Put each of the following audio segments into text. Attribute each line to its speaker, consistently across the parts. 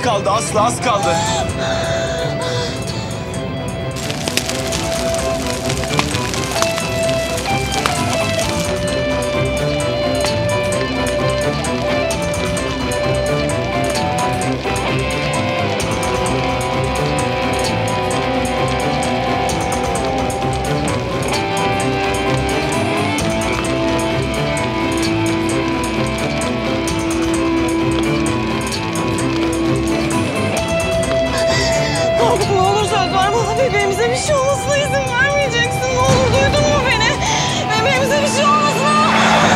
Speaker 1: kaldı Aslı, az kaldı.
Speaker 2: Bebeğimize bir şey olmasına izin vermeyeceksin. Ne olur, duydun mu beni? Bebeğimize bir şey olmasına.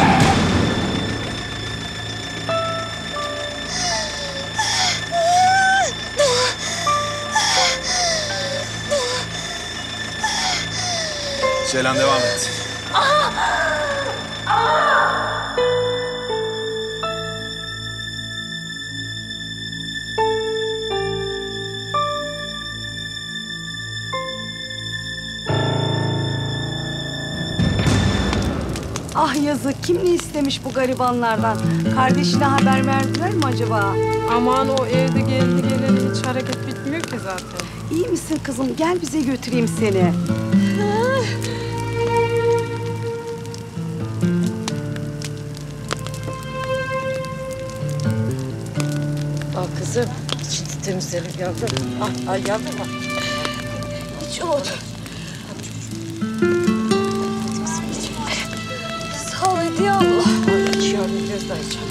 Speaker 1: Ceylan devam et.
Speaker 3: Ah yazık, kim ne istemiş bu garibanlardan? Kardeşine haber verdiler mi acaba?
Speaker 2: Aman o evde geldi geleli hiç hareket bitmiyor ki zaten.
Speaker 3: İyi misin kızım? Gel bize götüreyim seni.
Speaker 4: Al kızım, şimdi temizlerim yavrum. Al yavrum al.
Speaker 2: Hiç oldu. Sağ ol Hediye abla.
Speaker 4: Al iç yavrum, biraz daha iç.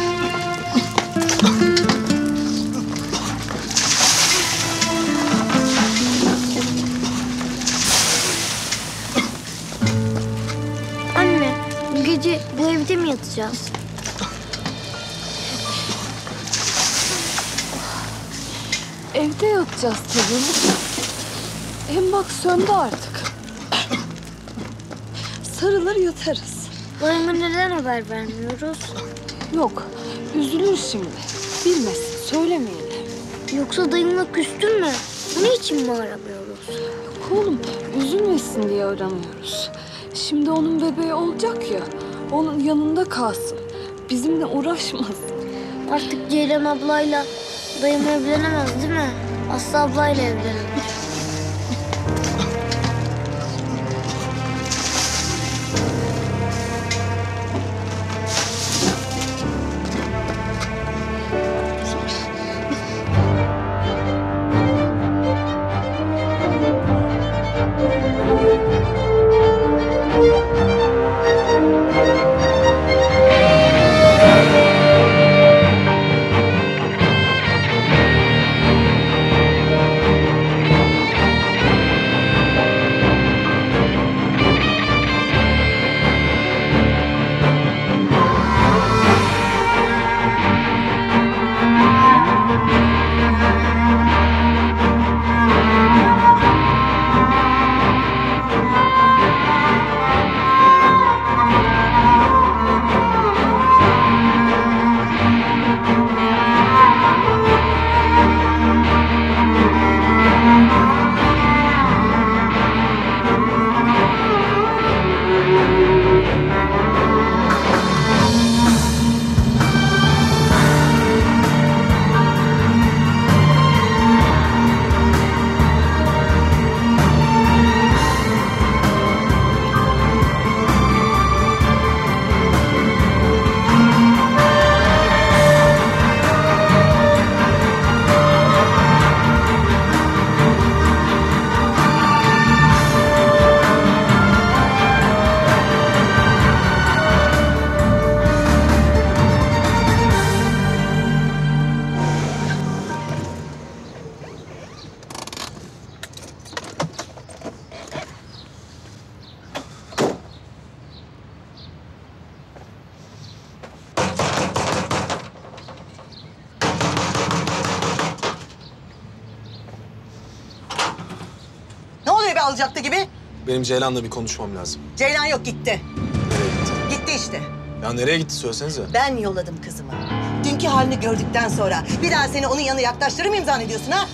Speaker 5: Anne, bu gece bu evde mi yatacağız?
Speaker 2: Evde yatacağız tabii. Hem bak söndü artık. Sarılır yatarız.
Speaker 5: Dayıma neden haber vermiyoruz?
Speaker 2: Yok, üzülür şimdi. Bilmesin, söylemeyelim.
Speaker 5: Yoksa dayımla küstün mü? Bunun için mi aramıyoruz?
Speaker 2: Yok oğlum, üzülmesin diye aramıyoruz. Şimdi onun bebeği olacak ya, onun yanında kalsın. Bizimle uğraşmasın.
Speaker 5: Artık Ceylan ablayla dayım evlenemez değil mi? Aslı ablayla evlenir.
Speaker 6: alacaktı gibi?
Speaker 1: Benim Ceylan'la bir konuşmam lazım.
Speaker 6: Ceylan yok, gitti.
Speaker 1: Nereye gitti?
Speaker 6: Gitti işte.
Speaker 1: Ya nereye gitti söylesenize.
Speaker 6: Ben yolladım kızımı. Dünkü halini gördükten sonra bir daha seni onun yanına yaklaştırır mıyım zannediyorsun ha?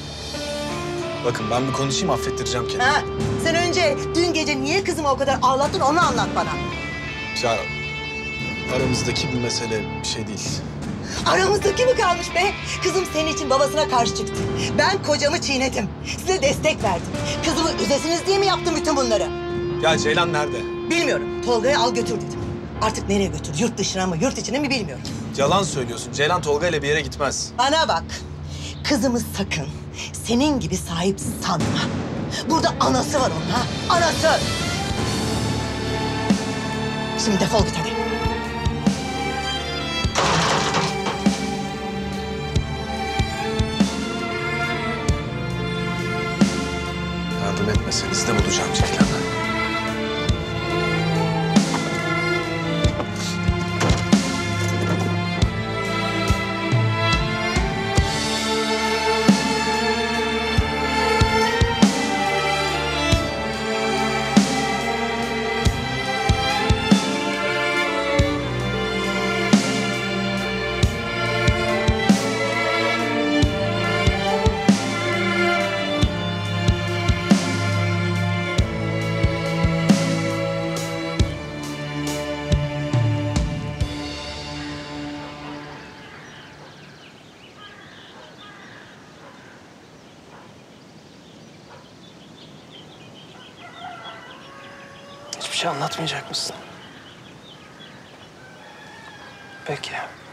Speaker 1: Bakın ben bir konuşayım, affettireceğim kendimi.
Speaker 6: Ha? Sen önce dün gece niye kızımı o kadar ağlattın onu anlat bana.
Speaker 1: Ya aramızdaki bir mesele, bir şey değil.
Speaker 6: Aramızdaki mi kalmış be? Kızım senin için babasına karşı çıktı. Ben kocamı çiğnedim. Size destek verdim. Kızımı üzesiniz diye mi yaptım bütün bunları?
Speaker 1: Ya Ceylan nerede?
Speaker 6: Bilmiyorum. Tolga'yı al götür dedim. Artık nereye götür? Yurt dışına mı, yurt içine mi bilmiyorum.
Speaker 1: Yalan söylüyorsun. Ceylan Tolga ile bir yere gitmez.
Speaker 6: Bana bak. Kızımı sakın senin gibi sahip sanma. Burada anası var onun ha. Anası. Şimdi defol git hadi.
Speaker 1: Yardım etmeseniz de bulacağım Ceylan'ı.
Speaker 7: Hiçbir şey anlatmayacak mısın? Peki.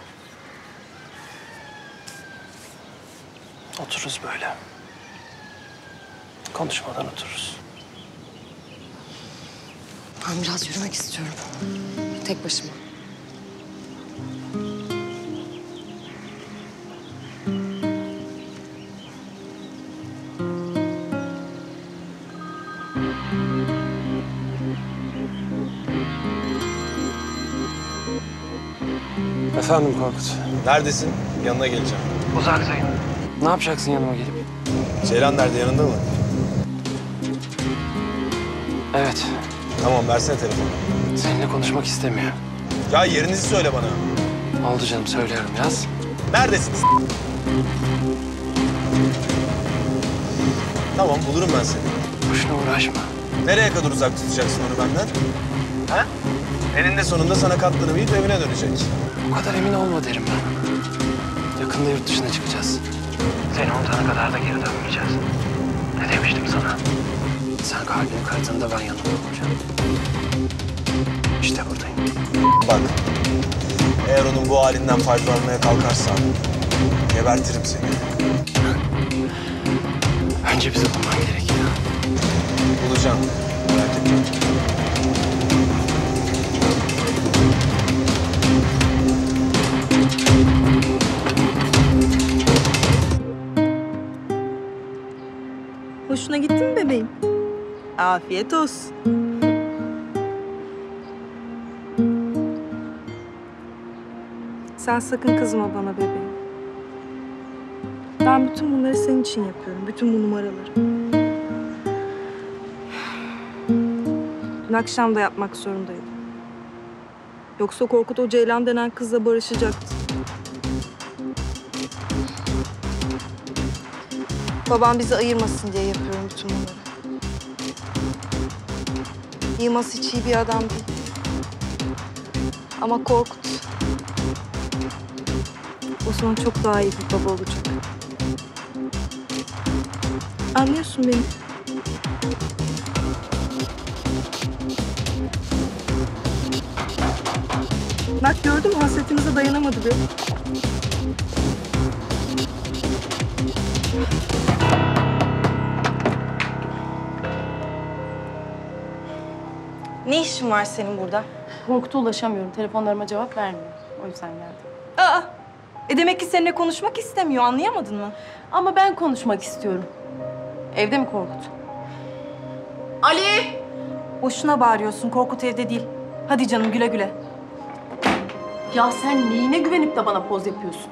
Speaker 7: Otururuz böyle. Konuşmadan otururuz.
Speaker 4: Ben biraz yürümek istiyorum. Tek başıma.
Speaker 7: Efendim Korkut.
Speaker 1: Neredesin? Yanına geleceğim.
Speaker 7: Uzaktayım. Ne yapacaksın yanıma gelip?
Speaker 1: Ceylan nerede? Yanında mı?
Speaker 7: Evet.
Speaker 1: Tamam, versene telefonu.
Speaker 7: Seninle konuşmak istemiyor.
Speaker 1: Ya yerinizi söyle bana.
Speaker 7: Oldu canım, söylüyorum, yaz.
Speaker 1: Neredesiniz? Tamam, bulurum ben seni.
Speaker 7: Boşuna uğraşma.
Speaker 1: Nereye kadar uzak tutacaksın onu benden? Ha? Eninde sonunda sana katlanıp evine dönecek.
Speaker 7: O kadar emin olma derim ben. Yakında yurt dışına çıkacağız. Seni unutana kadar da geri dönmeyeceğiz. Ne demiştim sana? Sen kalbini kırdığında ben yanında olacağım. İşte buradayım.
Speaker 1: Bak, eğer onun bu halinden faydalanmaya kalkarsan gebertirim seni.
Speaker 7: Önce bizi bulman gerekiyor.
Speaker 1: Bulacağım, merak etme.
Speaker 8: Hoşuna gitti mi bebeğim? Afiyet olsun. Sen sakın kızma bana bebeğim. Ben bütün bunları senin için yapıyorum. Bütün bu numaraları. Dün akşam da yapmak zorundaydım. Yoksa Korkut o Ceylan denen kızla barışacaktı. Babam bizi ayırmasın diye yapıyorum bütün bunları. Yılmaz hiç iyi bir adam değil. Ama Korkut... o zaman çok daha iyi bir baba olacak. Anlıyorsun beni. Bak gördün mü? Hasretimize dayanamadı be. Ne işin var senin burada?
Speaker 9: Korkut'a ulaşamıyorum. Telefonlarıma cevap vermiyor. O yüzden geldim.
Speaker 8: Aa! Demek ki seninle konuşmak istemiyor. Anlayamadın mı?
Speaker 9: Ama ben konuşmak istiyorum. Evde mi Korkut? Ali!
Speaker 8: Boşuna bağırıyorsun. Korkut evde değil. Hadi canım güle güle.
Speaker 9: Ya sen neyine güvenip de bana poz yapıyorsun?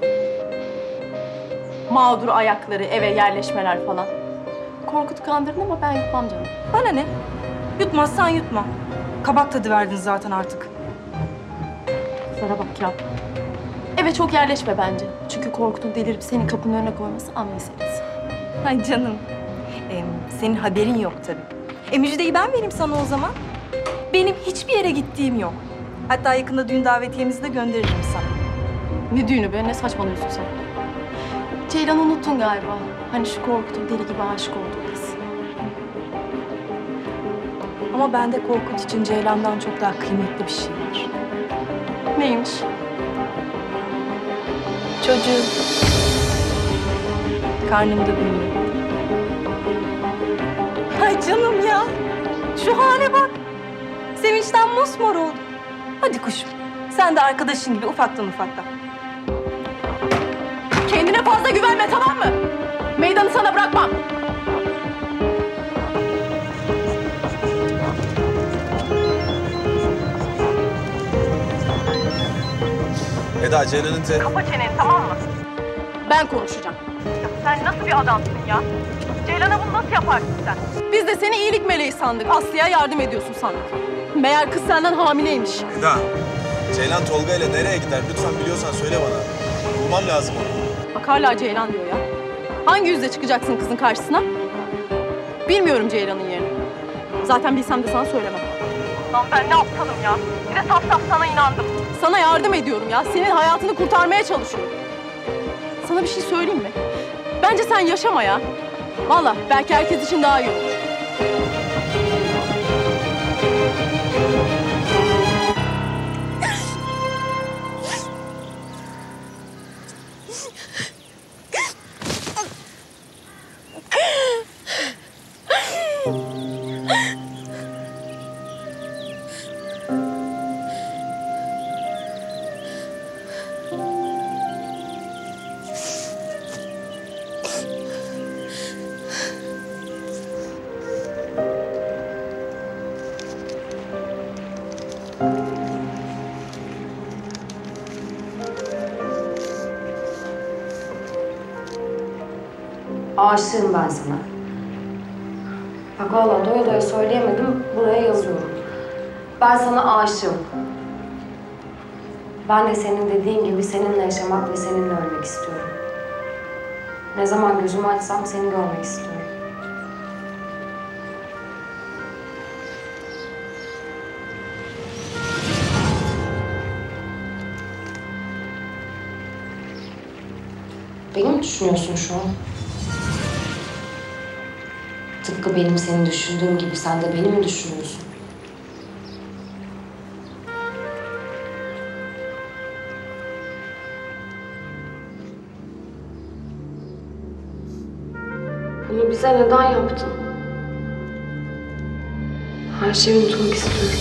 Speaker 9: Mağdur ayakları, eve yerleşmeler falan. Korkut'u kandırdın ama ben yutmam canım.
Speaker 8: Bana ne? Yutmazsan yutma. Kabak tadı verdin zaten artık.
Speaker 9: Sana bak ya. Eve çok yerleşme bence. Çünkü Korkut'un delirip seni kapının önüne koyması an meselesi.
Speaker 8: Ay canım. Senin haberin yok tabii. Müjdeyi ben vereyim sana o zaman. Benim hiçbir yere gittiğim yok. Hatta yakında düğün davetiyemizi de gönderirim sana.
Speaker 9: Ne düğünü be? Ne saçmalıyorsun sen? Ceylan'ı unuttun galiba. Hani şu Korkut'un deli gibi aşık olduğu kız.
Speaker 8: Ama bende Korkut için Ceylan'dan çok daha kıymetli bir şey var.
Speaker 9: Neymiş?
Speaker 8: Çocuğum. Karnımda büyüyor. Ay canım ya. Şu hale bak. Sevinçten mosmor oldu. Hadi kuşum. Sen de arkadaşın gibi ufaktan.
Speaker 9: Kendine fazla güvenme, tamam mı? Meydanı sana bırakmam.
Speaker 1: Eda, Ceylan'ın
Speaker 8: Kapa çeneni, tamam mı?
Speaker 9: Ben konuşacağım.
Speaker 8: Ya sen nasıl bir adamsın ya? Ceylan'a bunu nasıl yaparsın sen?
Speaker 9: Biz de seni iyilik meleği sandık. Aslı'ya yardım ediyorsun sandık. Meğer kız senden hamileymiş.
Speaker 1: Eda, Ceylan Tolga ile nereye gider? Lütfen biliyorsan söyle bana. Bulmam lazım onu.
Speaker 9: Bak hala Ceylan diyor ya. Hangi yüzle çıkacaksın kızın karşısına? Bilmiyorum Ceylan'ın yerini. Zaten bilsem de sana söylemem.
Speaker 8: Lan ben ne aptalım ya? Bir de saf sana inandım.
Speaker 9: Sana yardım ediyorum ya. Senin hayatını kurtarmaya çalışıyorum. Sana bir şey söyleyeyim mi? Bence sen yaşama ya. Vallahi belki herkes için daha iyi olur.
Speaker 10: Aşığım ben sana. Bak vallahi doya doya söyleyemedim, buraya yazıyorum. Ben sana aşığım. Ben de senin dediğin gibi seninle yaşamak ve seninle ölmek istiyorum. Ne zaman gözümü açsam seni görmek istiyorum. Beni mi düşünüyorsun şu an? Tıpkı benim seni düşündüğüm gibi sen de beni mi düşünüyorsun? Bunu bize neden yaptın? Her şeyi unutmak istiyorum.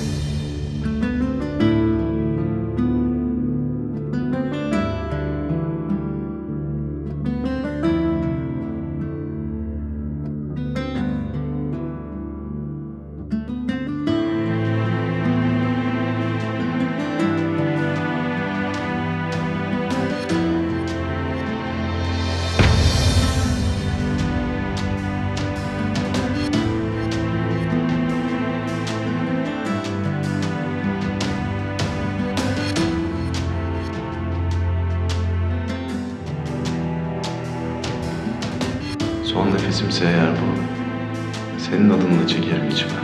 Speaker 11: Son nefesimse eğer bu, senin adınla çekerim içime.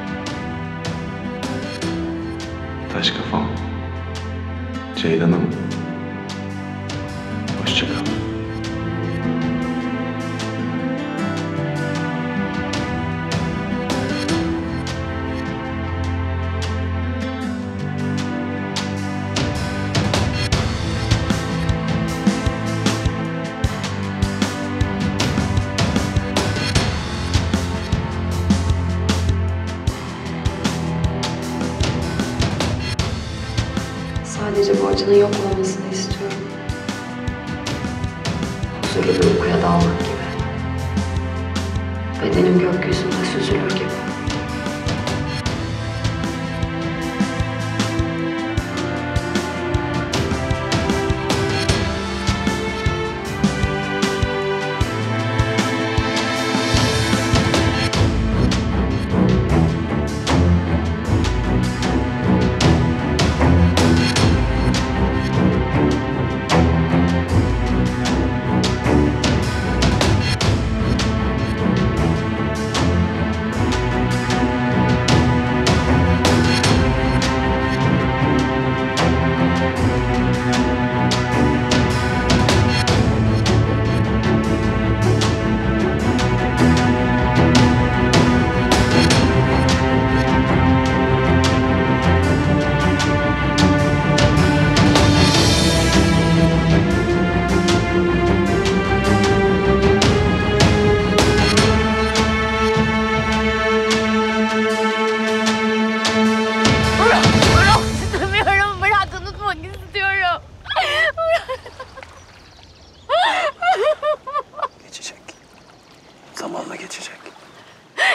Speaker 11: Taş kafam, Ceylan'ım, hoşça kal.
Speaker 10: Sadece bu acının yok olmasını istiyorum. Huzurlu bir uykuya dalmak gibi. Bedenim gökyüzünde süzülür gibi.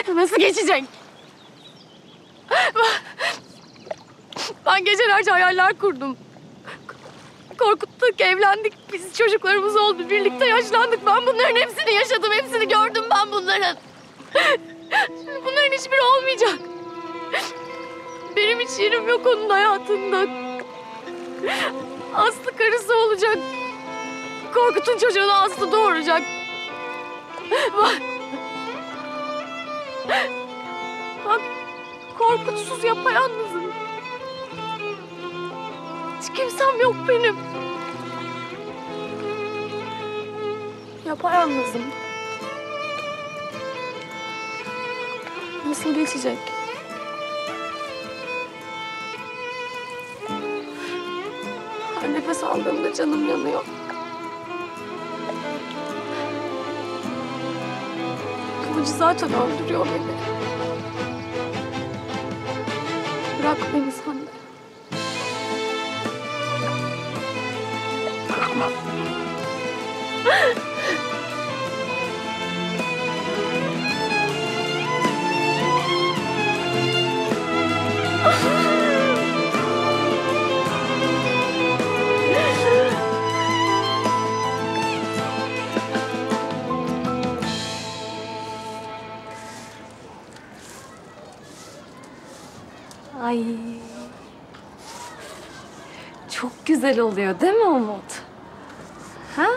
Speaker 9: Nasıl geçecek? Ben gecelerce hayaller kurdum. Korkuttuk, evlendik. Biz çocuklarımız oldu. Birlikte yaşlandık. Ben bunların hepsini yaşadım. Hepsini gördüm ben bunların. Şimdi bunların hiçbiri olmayacak. Benim hiç yerim yok onun hayatında. Aslı karısı olacak. Korkut'un çocuğunu Aslı doğuracak. Bak Korkutsuz yapayalnızım. Hiç kimsem yok benim. Yapayalnızım. Nasıl geçecek? Her nefes aldığımda canım yanıyor. Kılıcı zaten öldürüyor beni. Bırak beni sen de.
Speaker 7: Bırakmam.
Speaker 2: Ay. Çok güzel oluyor değil mi Umut? Ha?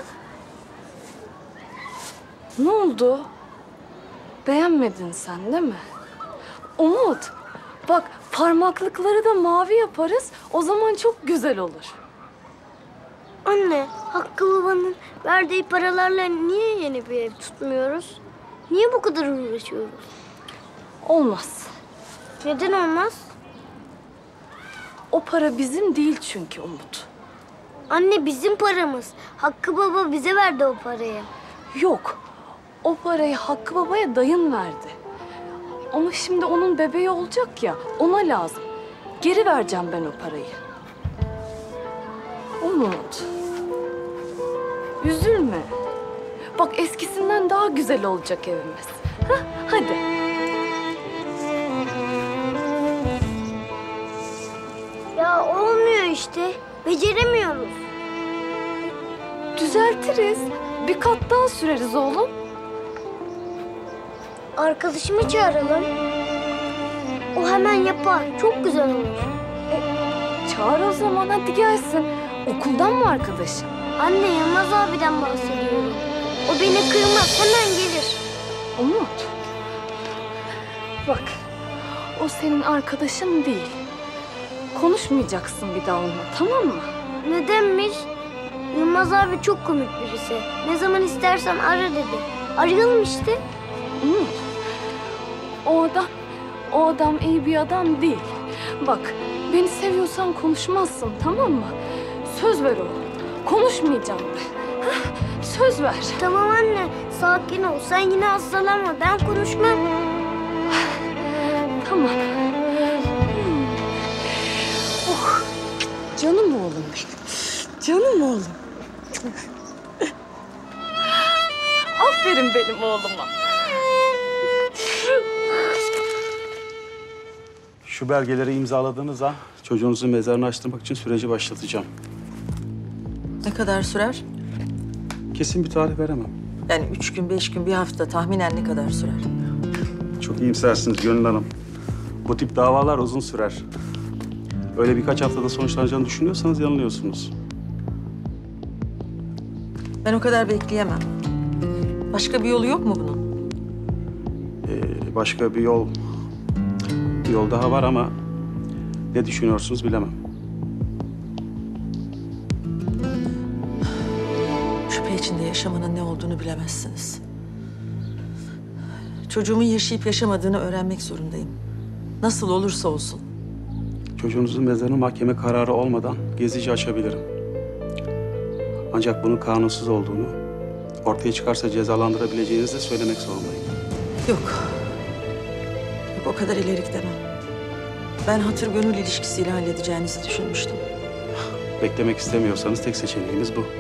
Speaker 2: Ne oldu? Beğenmedin sen değil mi? Umut, bak parmaklıkları da mavi yaparız. O zaman çok güzel olur.
Speaker 5: Anne, Hakkı babanın verdiği paralarla niye yeni bir ev tutmuyoruz? Niye bu kadar uğraşıyoruz?
Speaker 2: Olmaz.
Speaker 5: Neden olmaz?
Speaker 2: O para bizim değil çünkü Umut.
Speaker 5: Anne bizim paramız. Hakkı baba bize verdi o parayı.
Speaker 2: Yok. O parayı Hakkı Baba'ya dayın verdi. Ama şimdi onun bebeği olacak ya, ona lazım. Geri vereceğim ben o parayı. Umut. Üzülme. Bak eskisinden daha güzel olacak evimiz. Hah, hadi.
Speaker 5: Ya olmuyor işte. Beceremiyoruz.
Speaker 2: Düzeltiriz. Bir kat daha süreriz oğlum.
Speaker 5: Arkadaşımı çağıralım. O hemen yapar. Çok güzel olur.
Speaker 2: Çağır o zaman, hadi gelsin. Okuldan mı arkadaşın?
Speaker 5: Anne, Yılmaz abiden bahsediyorum. O beni kırmaz. Hemen gelir.
Speaker 2: Umut. Bak, o senin arkadaşın değil. Konuşmayacaksın bir daha onunla, tamam mı?
Speaker 5: Nedenmiş? Yılmaz abi çok komik birisi. Ne zaman istersen ara dedi. Arayalım işte.
Speaker 2: Umut. O adam iyi bir adam değil. Bak, beni seviyorsan konuşmazsın, tamam mı? Söz ver oğlum. Konuşmayacağım ben. Hah, söz ver.
Speaker 5: Tamam anne, sakin ol. Sen yine hastalanma. Ben konuşmam.
Speaker 2: Tamam. Oh, canım oğlum benim. Canım oğlum. Aferin benim oğluma.
Speaker 12: Şu belgeleri imzaladığınız an çocuğunuzun mezarını açtırmak için süreci başlatacağım.
Speaker 13: Ne kadar sürer?
Speaker 12: Kesin bir tarih veremem.
Speaker 13: Yani 3 gün, 5 gün, bir hafta tahminen ne kadar sürer?
Speaker 12: Çok iyimsersiniz Gönül Hanım. Bu tip davalar uzun sürer. Öyle birkaç haftada sonuçlanacağını düşünüyorsanız yanılıyorsunuz.
Speaker 13: Ben o kadar bekleyemem. Başka bir yolu yok mu bunun?
Speaker 12: Başka bir yol daha var ama ne düşünüyorsunuz bilemem.
Speaker 13: Şüphe içinde yaşamanın ne olduğunu bilemezsiniz. Çocuğumun yaşayıp yaşamadığını öğrenmek zorundayım. Nasıl olursa olsun.
Speaker 12: Çocuğunuzun mezarını mahkeme kararı olmadan gezici açabilirim. Ancak bunun kanunsuz olduğunu, ortaya çıkarsa cezalandırabileceğinizi de söylemek zorundayım.
Speaker 13: Yok. Yok, o kadar ileri gidemem. Ben hatır gönül ilişkisiyle halledeceğinizi düşünmüştüm.
Speaker 12: Beklemek istemiyorsanız tek seçeneğimiz bu.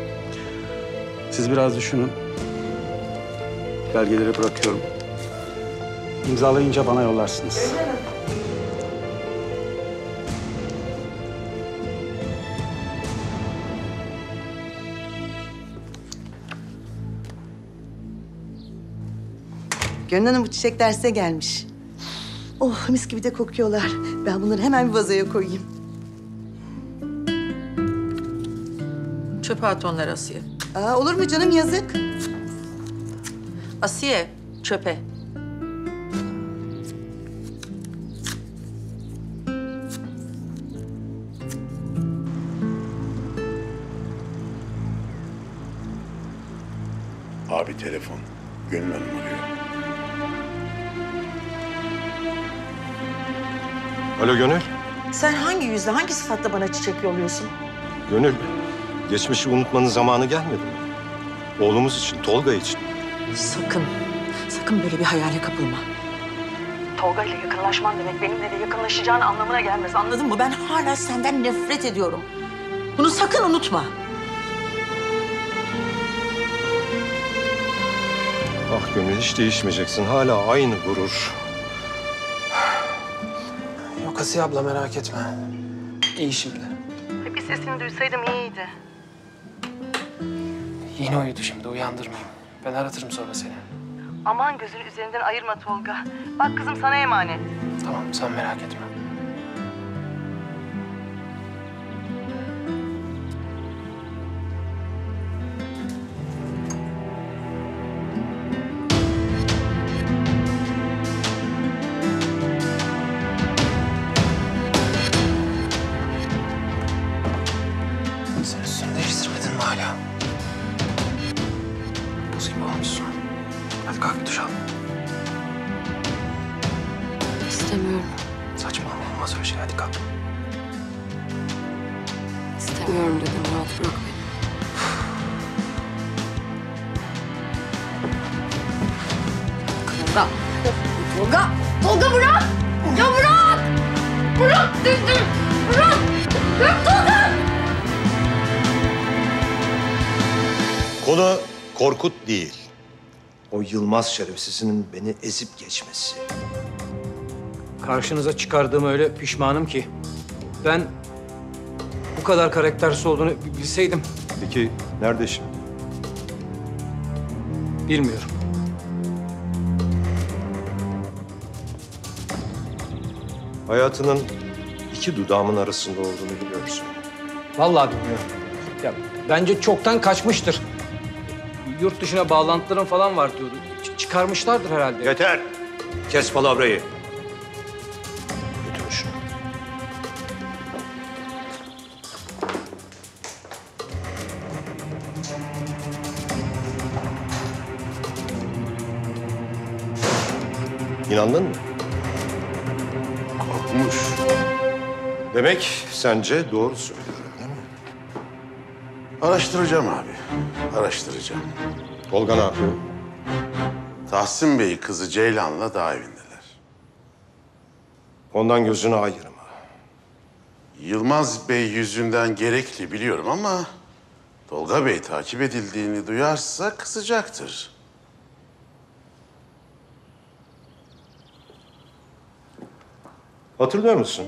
Speaker 12: Siz biraz düşünün. Belgeleri bırakıyorum. İmzalayınca bana yollarsınız.
Speaker 6: Gönül Hanım bu çiçekler size gelmiş. Oh mis gibi de kokuyorlar. Ben bunları hemen bir vazoya koyayım.
Speaker 13: Çöpe at onları Asiye.
Speaker 6: Olur mu canım yazık.
Speaker 13: Asiye, çöpe.
Speaker 14: Abi telefon. Gönül Hanım arıyor.
Speaker 15: Alo Gönül.
Speaker 13: Sen hangi yüzle, hangi sıfatla bana çiçek yolluyorsun?
Speaker 15: Gönül, geçmişi unutmanın zamanı gelmedi mi? Oğlumuz için, Tolga için.
Speaker 13: Sakın, sakın böyle bir hayale kapılma. Tolga ile yakınlaşman demek benimle de yakınlaşacağın anlamına gelmez. Anladın mı? Ben hala senden nefret ediyorum. Bunu sakın unutma.
Speaker 15: Ah Gönül, hiç değişmeyeceksin. Hala aynı gurur.
Speaker 7: Yok Asiye abla, merak etme. İyi şimdi.
Speaker 13: Bir sesini duysaydım iyiydi.
Speaker 7: Yine uyudu şimdi, uyandırmayayım. Ben aratırım sonra seni.
Speaker 13: Aman gözünü üzerinden ayırma Tolga. Bak kızım sana emanet.
Speaker 7: Tamam, sen merak etme. Sen üstünü değiştirmedin mi hala? Buz gibi olmuşsun. Hadi kalk bir duş al.
Speaker 10: İstemiyorum.
Speaker 7: Saçmalama, olmaz öyle şey. Hadi kalk.
Speaker 10: İstemiyorum dedim. Rahat bırak beni.
Speaker 9: Tolga. Tolga. Tolga bırak. Ya bırak. Bırak dedim. Bırak. Bırak Tolga.
Speaker 15: Konu Korkut değil. O Yılmaz şerefsizinin beni ezip geçmesi.
Speaker 16: Karşınıza çıkardığım öyle pişmanım ki. Ben bu kadar karaktersiz olduğunu bilseydim.
Speaker 15: Peki nerede şimdi?
Speaker 16: Bilmiyorum.
Speaker 15: Hayatının iki dudağımın arasında olduğunu biliyorsun.
Speaker 16: Vallahi bilmiyorum. Ya bence çoktan kaçmıştır. Yurt dışına bağlantıların falan var diyordu. Çıkarmışlardır herhalde.
Speaker 15: Yeter. Kes palavrayı. Götür şunu. İnandın mı?
Speaker 14: Korkmuş.
Speaker 15: Demek sence doğru söylüyorum değil mi?
Speaker 14: Araştıracağım abi. Araştıracağım.
Speaker 15: Tolga ne yapıyor?
Speaker 14: Tahsin Bey kızı Ceylan'la dağ evindeler.
Speaker 15: Ondan gözünü ayırma.
Speaker 14: Yılmaz Bey yüzünden gerekli biliyorum ama Tolga Bey takip edildiğini duyarsa kızacaktır.
Speaker 15: Hatırlıyor musun?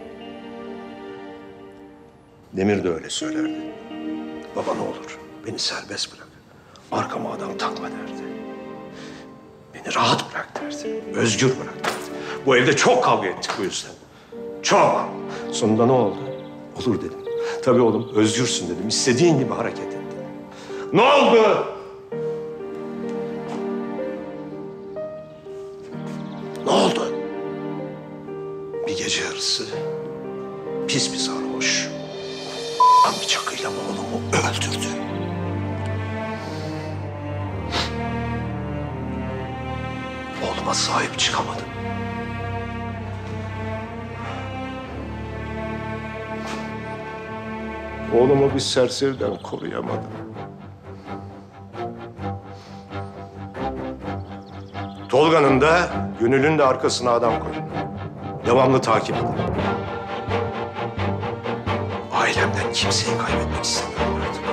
Speaker 15: Demir de öyle söylerdi. Baba ne olur beni serbest bırak. Arkama adam takma derdi. Beni rahat bırak derdi. Özgür bırak derdi. Bu evde çok kavga ettik bu yüzden. Çok. Sonunda ne oldu? Olur dedim. Tabii oğlum özgürsün dedim. İstediğin gibi hareket et dedim. Ne oldu? Ne oldu? Bir gece yarısı pis bir sarhoş bir çakıyla oğlumu öldürdü. Oğluma sahip çıkamadım. Oğlumu bir serseriden koruyamadım. Tolga'nın da Gönül'ün de arkasına adam koydum. Devamlı takip edin. Ailemden kimseyi kaybetmek istemiyorum artık.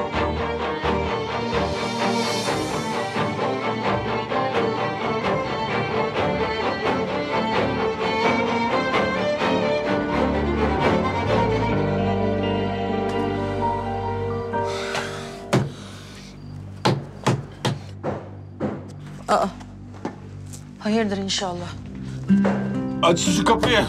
Speaker 13: Aa. Hayırdır inşallah.
Speaker 17: Aç şu kapıyı.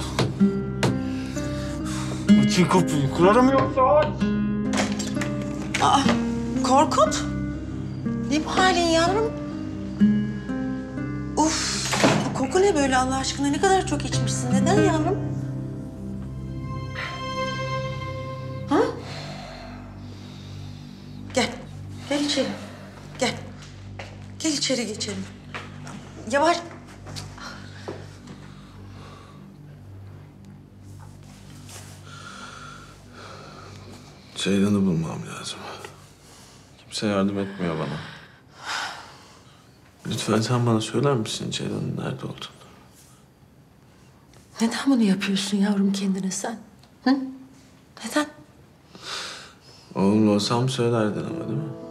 Speaker 17: Açın kapıyı. Kırarım yoksa aç.
Speaker 13: Aa, Korkut. Ne bu halin yavrum? Uf, bu koku ne böyle Allah aşkına? Ne kadar çok içmişsin. Neden yavrum? Ha? Gel, gel içeri. Gel. Gel içeri geçelim. Yavaş.
Speaker 11: Ceylan'ı bulmam lazım. Kimse yardım etmiyor bana. Lütfen sen bana söyler misin Ceylan'ın nerede olduğunu?
Speaker 13: Neden bunu yapıyorsun yavrum kendine sen? Hı? Neden?
Speaker 11: Oğlum olsam söylerdin ama değil mi?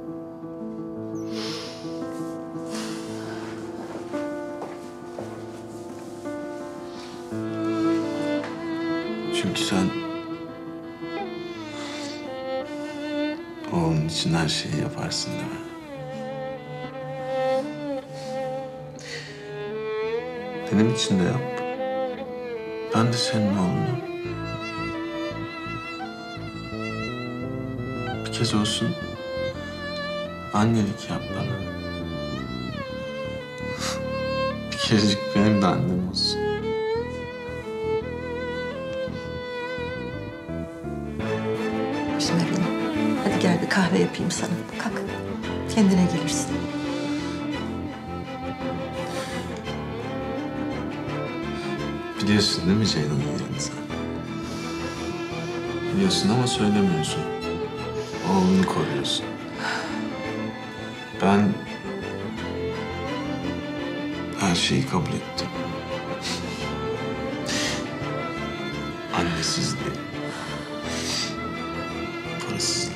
Speaker 11: Çünkü sen oğlun için her şeyi yaparsın değil mi? Benim için de yap. Ben de senin oğlunum. Bir kez olsun annelik yap bana. Bir kerecik benim de annem olsun.
Speaker 13: Güzel oğlum. Hadi gel bir kahve yapayım sana. Kalk. Kendine gelirsin.
Speaker 11: Biliyorsun değil mi Ceylan'ın yerini sen? Biliyorsun ama söylemiyorsun. Oğlunu koruyorsun. Ben her şeyi kabul ettim. Annesizliği, parasızlığı,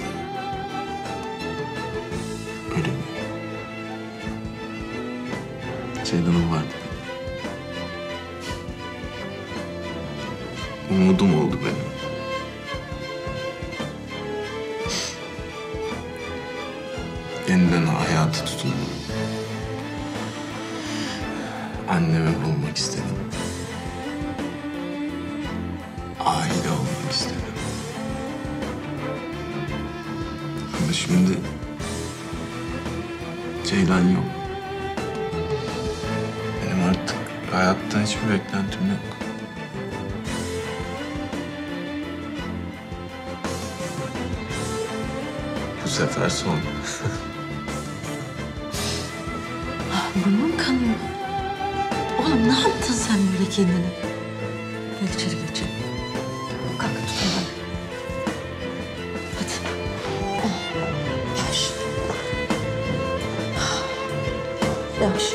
Speaker 11: ölümü. Ceylan'ım vardı benim. Umudum oldu benim. Yeniden hayata tutundum. Annemi bulmak istedim. Aile olmak istedim. Ama şimdi Ceylan yok. Benim artık hayattan hiçbir beklentim yok. Bu sefer son.
Speaker 13: Burnum kanıyor. Oğlum ne yaptın sen böyle kendine? Gel içeri geçelim. Kalk tutun bana. Hadi. Oh. Yavaş. Yavaş.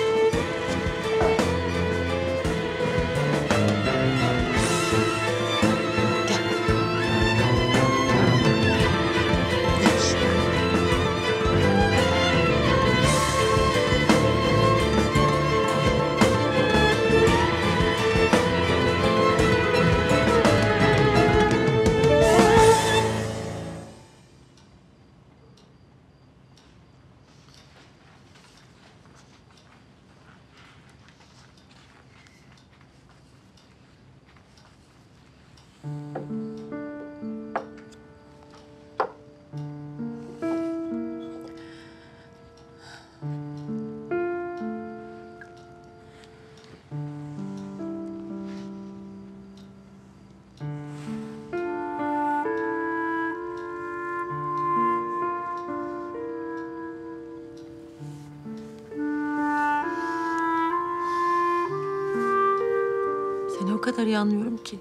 Speaker 13: Seni o kadar iyi anlıyorum ki.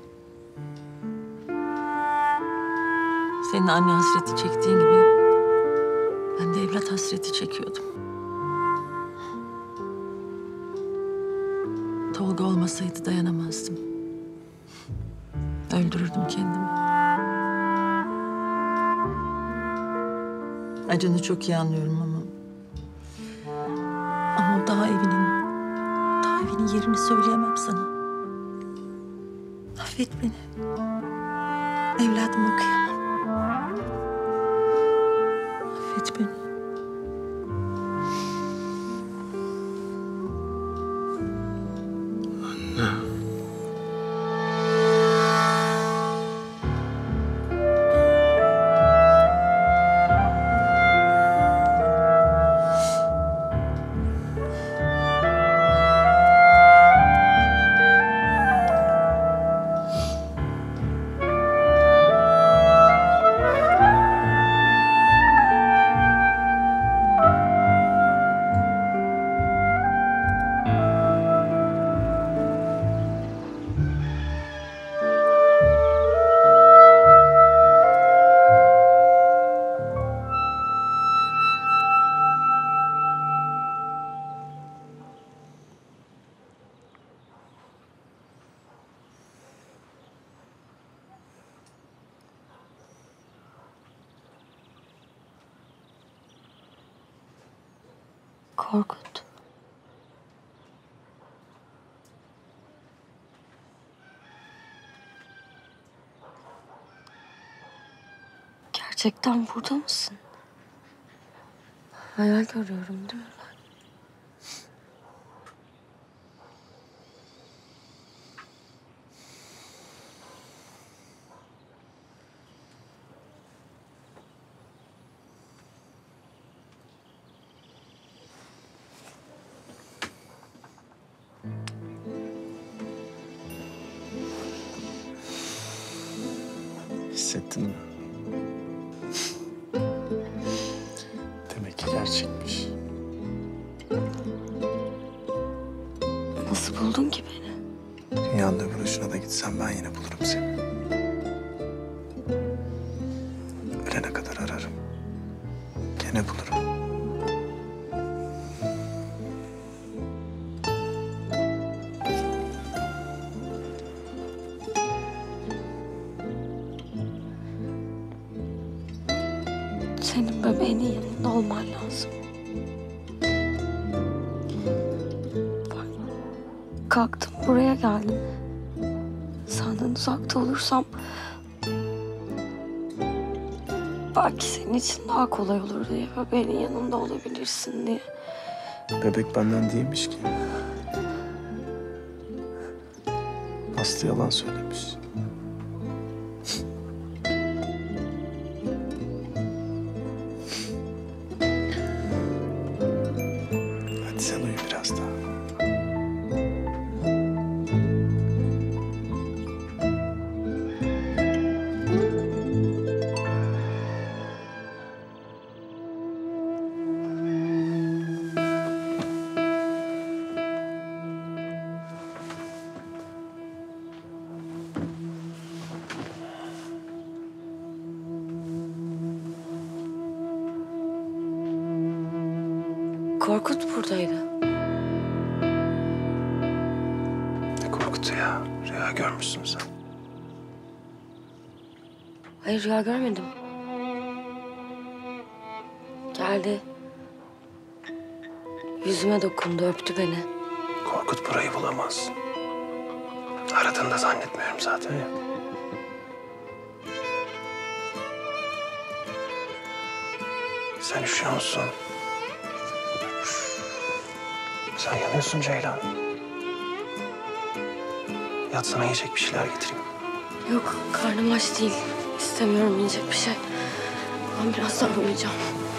Speaker 13: Senin anne hasreti çektiğin gibi ben de evlat hasreti çekiyordum. Tolga olmasaydı dayanamazdım. Öldürürdüm kendimi. Acını çok iyi anlıyorum ama o daha evinin yerini söyleyemem sana. Affet beni. Evladıma kıyamam. Affet beni.
Speaker 10: Korkut. Gerçekten burada mısın? Hayal görüyorum değil mi ben?
Speaker 11: Hissettin mi? Demek ki gerçekmiş.
Speaker 10: Nasıl buldun ki beni?
Speaker 11: Dünyanın öbür ucuna da gitsem ben yine bulurum seni. Ölene kadar ararım. Gene bulurum.
Speaker 10: Senin bebeğinin yanında olman lazım. Bak, kalktım buraya geldim. Senden uzakta olursam belki senin için daha kolay olur diye, bebeğinin yanında olabilirsin diye.
Speaker 11: Bebek benden değilmiş ki. Aslı yalan söylemiş. Hadi sen uyu biraz daha.
Speaker 10: Korkut buradaydı.
Speaker 11: Ne korkutu ya? Rüya görmüşsün sen.
Speaker 10: Hayır, rüya görmedim. Geldi. Yüzüme dokundu, öptü beni.
Speaker 11: Korkut burayı bulamaz. Aradığını da zannetmiyorum zaten ya. Sen üşüyor musun? Sen yanıyorsun Ceylan. Yatsana, yiyecek bir şeyler getireyim.
Speaker 10: Yok, karnım aç değil. İstemiyorum yiyecek bir şey. Ben biraz daha uyuyacağım.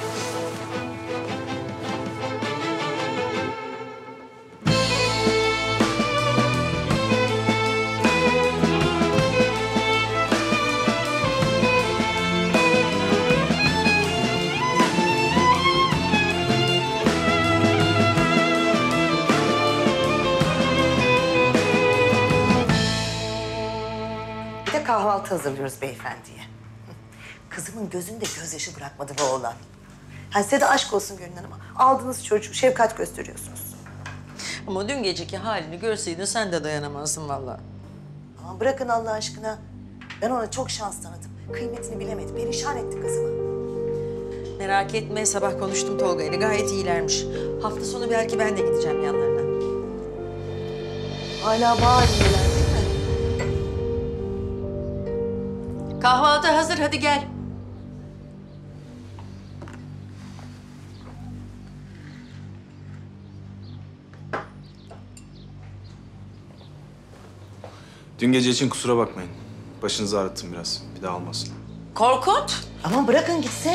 Speaker 6: Bir de kahvaltı hazırlıyoruz beyefendiye. Kızımın gözünde gözyaşı bırakmadı bu oğlan. Yani size de aşk olsun Gönül Hanım. Aldığınız çocuğu şefkat gösteriyorsunuz.
Speaker 13: Ama dün geceki halini görseydin sen de dayanamazdın vallahi.
Speaker 6: Aman bırakın Allah aşkına. Ben ona çok şans tanıdım. Kıymetini bilemedi. Perişan etti kızımı.
Speaker 13: Merak etme, sabah konuştum Tolga ile, gayet iyilermiş. Hafta sonu belki ben de gideceğim yanlarına.
Speaker 6: Hala bağırıyorlar değil mi?
Speaker 13: Kahvaltı hazır, hadi gel.
Speaker 1: Dün gece için kusura bakmayın. Başınızı ağrıttım biraz. Bir daha olmasın.
Speaker 13: Korkut. Aman bırakın gitsin.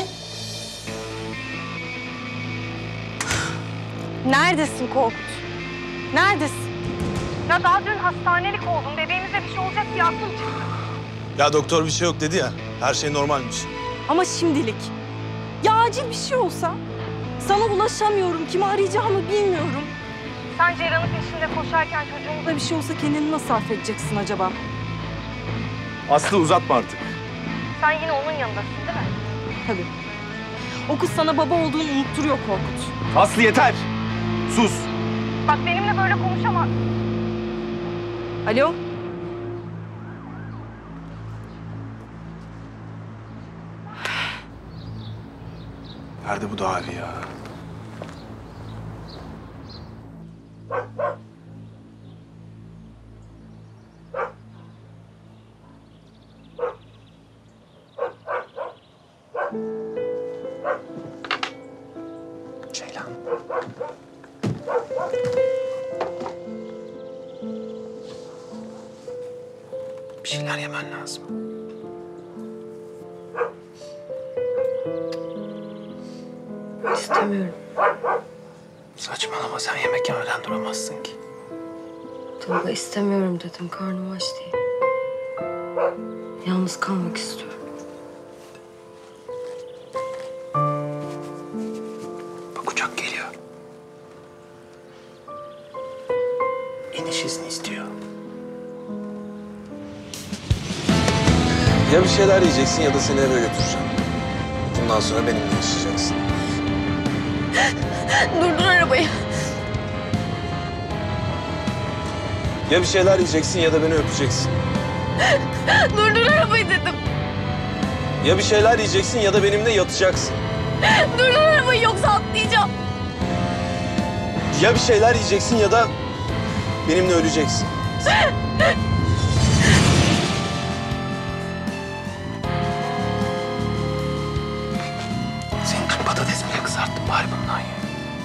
Speaker 8: Neredesin Korkut? Neredesin? Ya daha dün hastanelik oldun. Bebeğimize bir şey olacak diye aklım çıktı.
Speaker 1: Ya doktor bir şey yok dedi ya. Her şey normalmiş.
Speaker 8: Ama şimdilik. Ya acil bir şey olsa? Sana ulaşamıyorum. Kimi arayacağımı bilmiyorum. Sen Ceylan'ın peşinde koşarken çocuğumuza bir şey olsa kendini nasıl affedeceksin acaba?
Speaker 1: Aslı uzatma artık.
Speaker 8: Sen yine onun yanındasın değil mi? Tabii. O kız sana baba olduğunu unutturuyor Korkut.
Speaker 1: Aslı yeter. Sus.
Speaker 8: Bak benimle böyle konuşamaz. Alo?
Speaker 1: Nerede bu davi ya?
Speaker 7: Ceylan. Bir şeyler yemen lazım.
Speaker 10: İstemiyorum.
Speaker 7: Saçmalama, sen yemek yemeden duramazsın ki.
Speaker 10: Tolga istemiyorum dedim. Karnım aç değil. Yalnız kalmak istiyorum.
Speaker 7: Bak uçak geliyor. İniş izni istiyor.
Speaker 1: Ya bir şeyler yiyeceksin ya da seni eve götüreceğim. Bundan sonra benimle yaşayacaksın.
Speaker 9: Durdur arabayı.
Speaker 1: Ya bir şeyler yiyeceksin ya da beni öpeceksin.
Speaker 9: Durdur arabayı dedim.
Speaker 1: Ya bir şeyler yiyeceksin ya da benimle yatacaksın.
Speaker 9: Durdur arabayı yoksa atlayacağım.
Speaker 1: Ya bir şeyler yiyeceksin ya da benimle öleceksin.
Speaker 7: Senin için patates bile kızarttım, bari bundan ye.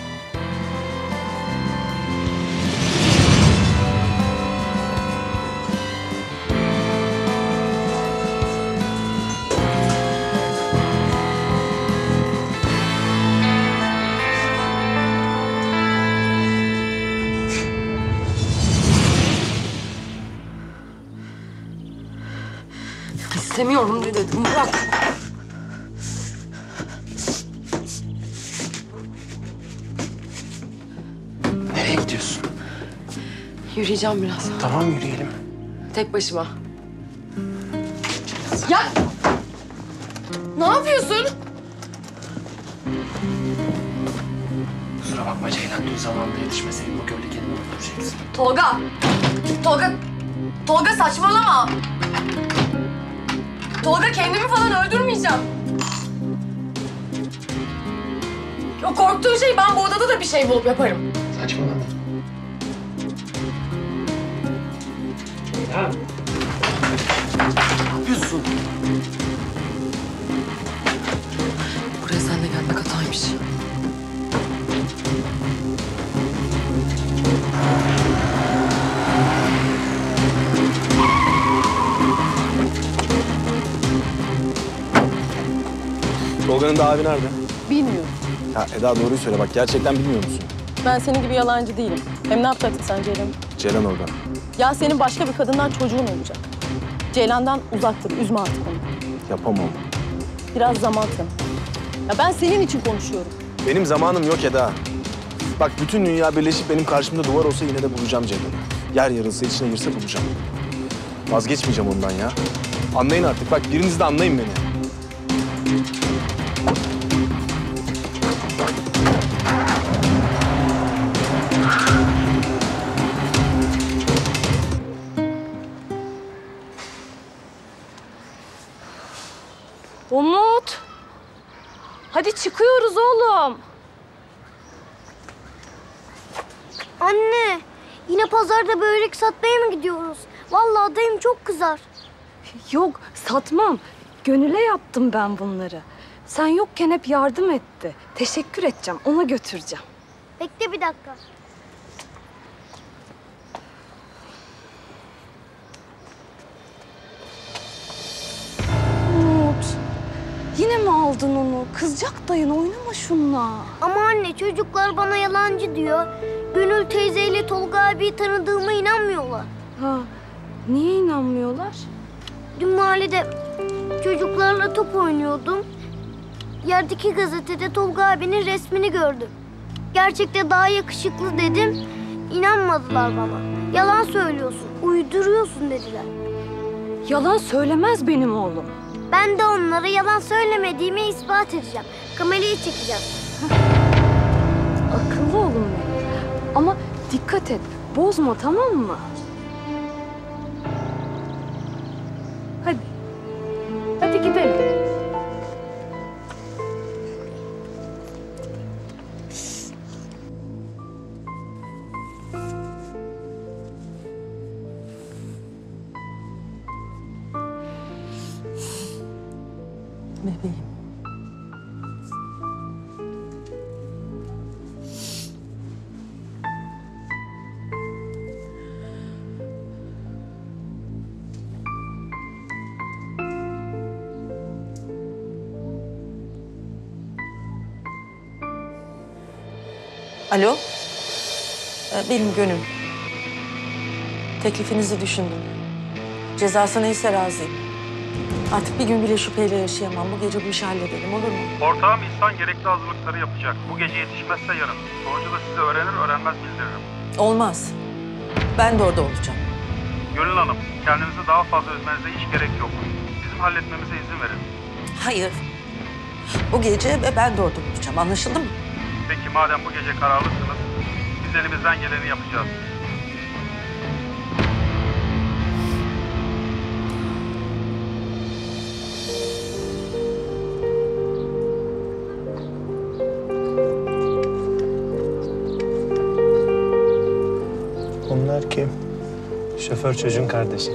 Speaker 10: İstemiyorum dedim. Bırak.
Speaker 7: Nereye gidiyorsun?
Speaker 10: Yürüyeceğim biraz.
Speaker 7: Tamam, yürüyelim.
Speaker 10: Tek başıma.
Speaker 9: Ya! Ne yapıyorsun?
Speaker 7: Kusura bakma Ceylan, dün zamanında yetişmeseydim bu gölde kendini öldüreceksin.
Speaker 9: Tolga! Tolga saçmalama! Tolga kendimi falan öldürmeyeceğim. O korktuğun şey ben bu odada da bir şey bulup yaparım.
Speaker 7: Saçmalama. Ceylan.
Speaker 10: Ne yapıyorsun? Buraya seninle gelmek hataymış.
Speaker 1: Tolga'nın davi nerede?
Speaker 18: Bilmiyorum.
Speaker 1: Ya Eda doğruyu söyle bak, gerçekten bilmiyor musun?
Speaker 18: Ben senin gibi yalancı değilim. Hem ne yapacaksın sen Ceylan?
Speaker 1: Ceylan orada.
Speaker 18: Ya senin başka bir kadından çocuğun olacak. Ceylan'dan uzak dur, üzme artık onu.
Speaker 1: Yapamam.
Speaker 18: Biraz zaman tanı. Ya ben senin için konuşuyorum.
Speaker 1: Benim zamanım yok Eda. Bak bütün dünya birleşip benim karşımda duvar olsa yine de bulacağım Ceylan'ı. Yer yarılsa içine girse bulacağım. Vazgeçmeyeceğim ondan ya. Anlayın artık bak, biriniz de anlayın beni.
Speaker 2: Umut. Hadi çıkıyoruz oğlum.
Speaker 5: Anne, yine pazarda börek satmaya mı gidiyoruz? Vallahi dayım çok kızar.
Speaker 2: Yok, satmam. Gönül'e yaptım ben bunları. Sen yokken hep yardım etti. Teşekkür edeceğim, ona götüreceğim.
Speaker 5: Bekle bir dakika.
Speaker 2: kızdırdın onu. Kızacak dayın, oynama şunla.
Speaker 5: Ama anne çocuklar bana yalancı diyor. Gönül teyzeyle Tolga abiyi tanıdığıma inanmıyorlar.
Speaker 2: Ha, niye inanmıyorlar?
Speaker 5: Dün mahallede çocuklarla top oynuyordum. Yerdeki gazetede Tolga abinin resmini gördüm. Gerçekte daha yakışıklı dedim. İnanmadılar bana. Yalan söylüyorsun, uyduruyorsun dediler.
Speaker 2: Yalan söylemez benim oğlum.
Speaker 5: Ben de onlara yalan söylemediğimi ispat edeceğim. Kamerayı çekeceğim.
Speaker 2: Akıllı oğlum benim. Ama dikkat et, bozma, tamam mı? Hadi. Hadi gidelim.
Speaker 13: Bebeğim. Alo. Benim Gönül. Teklifinizi düşündüm. Cezası neyse razıyım. Artık bir gün bile şüpheyle yaşayamam. Bu gece bu işi halledelim, olur mu?
Speaker 12: Ortağım İhsan gerekli hazırlıkları yapacak. Bu gece yetişmezse yarın. Sonucu da size öğrenir öğrenmez bildiririm.
Speaker 13: Olmaz. Ben de orada olacağım.
Speaker 12: Gönül Hanım, kendinizi daha fazla üzmenize hiç gerek yok. Bizim halletmemize izin verin.
Speaker 13: Hayır. Bu gece ben de orada olacağım. Anlaşıldı mı?
Speaker 12: Peki madem bu gece kararlısınız, biz elimizden geleni yapacağız.
Speaker 11: Onlar kim? Şoför çocuğun kardeşi.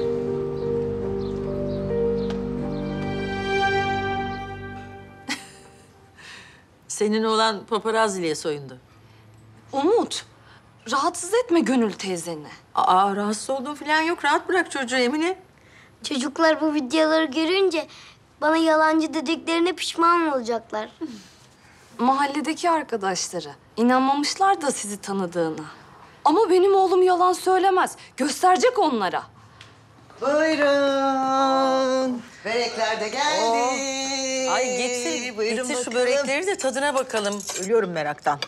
Speaker 13: Senin oğlan paparazziye soyundu.
Speaker 2: Umut, rahatsız etme Gönül teyzeni.
Speaker 13: Aa, rahatsız olduğun falan yok. Rahat bırak çocuğu Emine.
Speaker 5: Çocuklar bu videoları görünce bana yalancı dediklerine pişman olacaklar.
Speaker 2: Mahalledeki arkadaşları. İnanmamışlar da sizi tanıdığına. Ama benim oğlum yalan söylemez. Gösterecek onlara.
Speaker 6: Buyurun. Börekler de geldi.
Speaker 13: Ay getir,
Speaker 6: Buyurun
Speaker 13: getir şu
Speaker 6: bakalım.
Speaker 13: börekleri de tadına bakalım. Ölüyorum meraktan.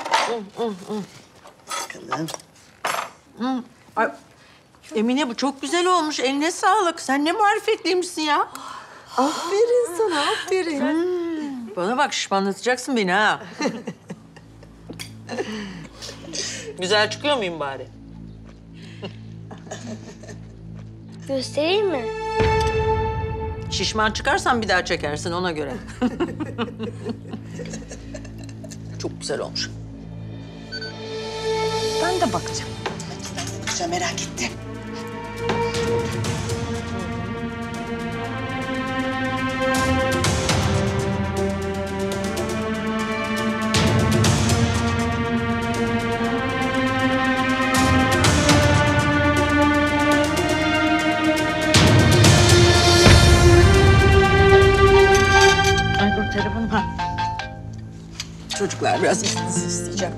Speaker 6: Bakalım.
Speaker 13: Ay, Emine bu çok güzel olmuş. Eline sağlık. Sen ne marifetliymişsin ya.
Speaker 6: Aferin sana, aferin.
Speaker 13: Bana bak şişmanlatacaksın beni ha. Güzel çıkıyor muyum bari?
Speaker 5: Göstereyim mi?
Speaker 13: Şişman çıkarsan bir daha çekersin ona göre. Çok güzel olmuş.
Speaker 2: Ben de bakacağım.
Speaker 6: Bakacağım, merak ettim.
Speaker 13: Ay bu telefonum ha. Çocuklar biraz izninizi isteyeceğim.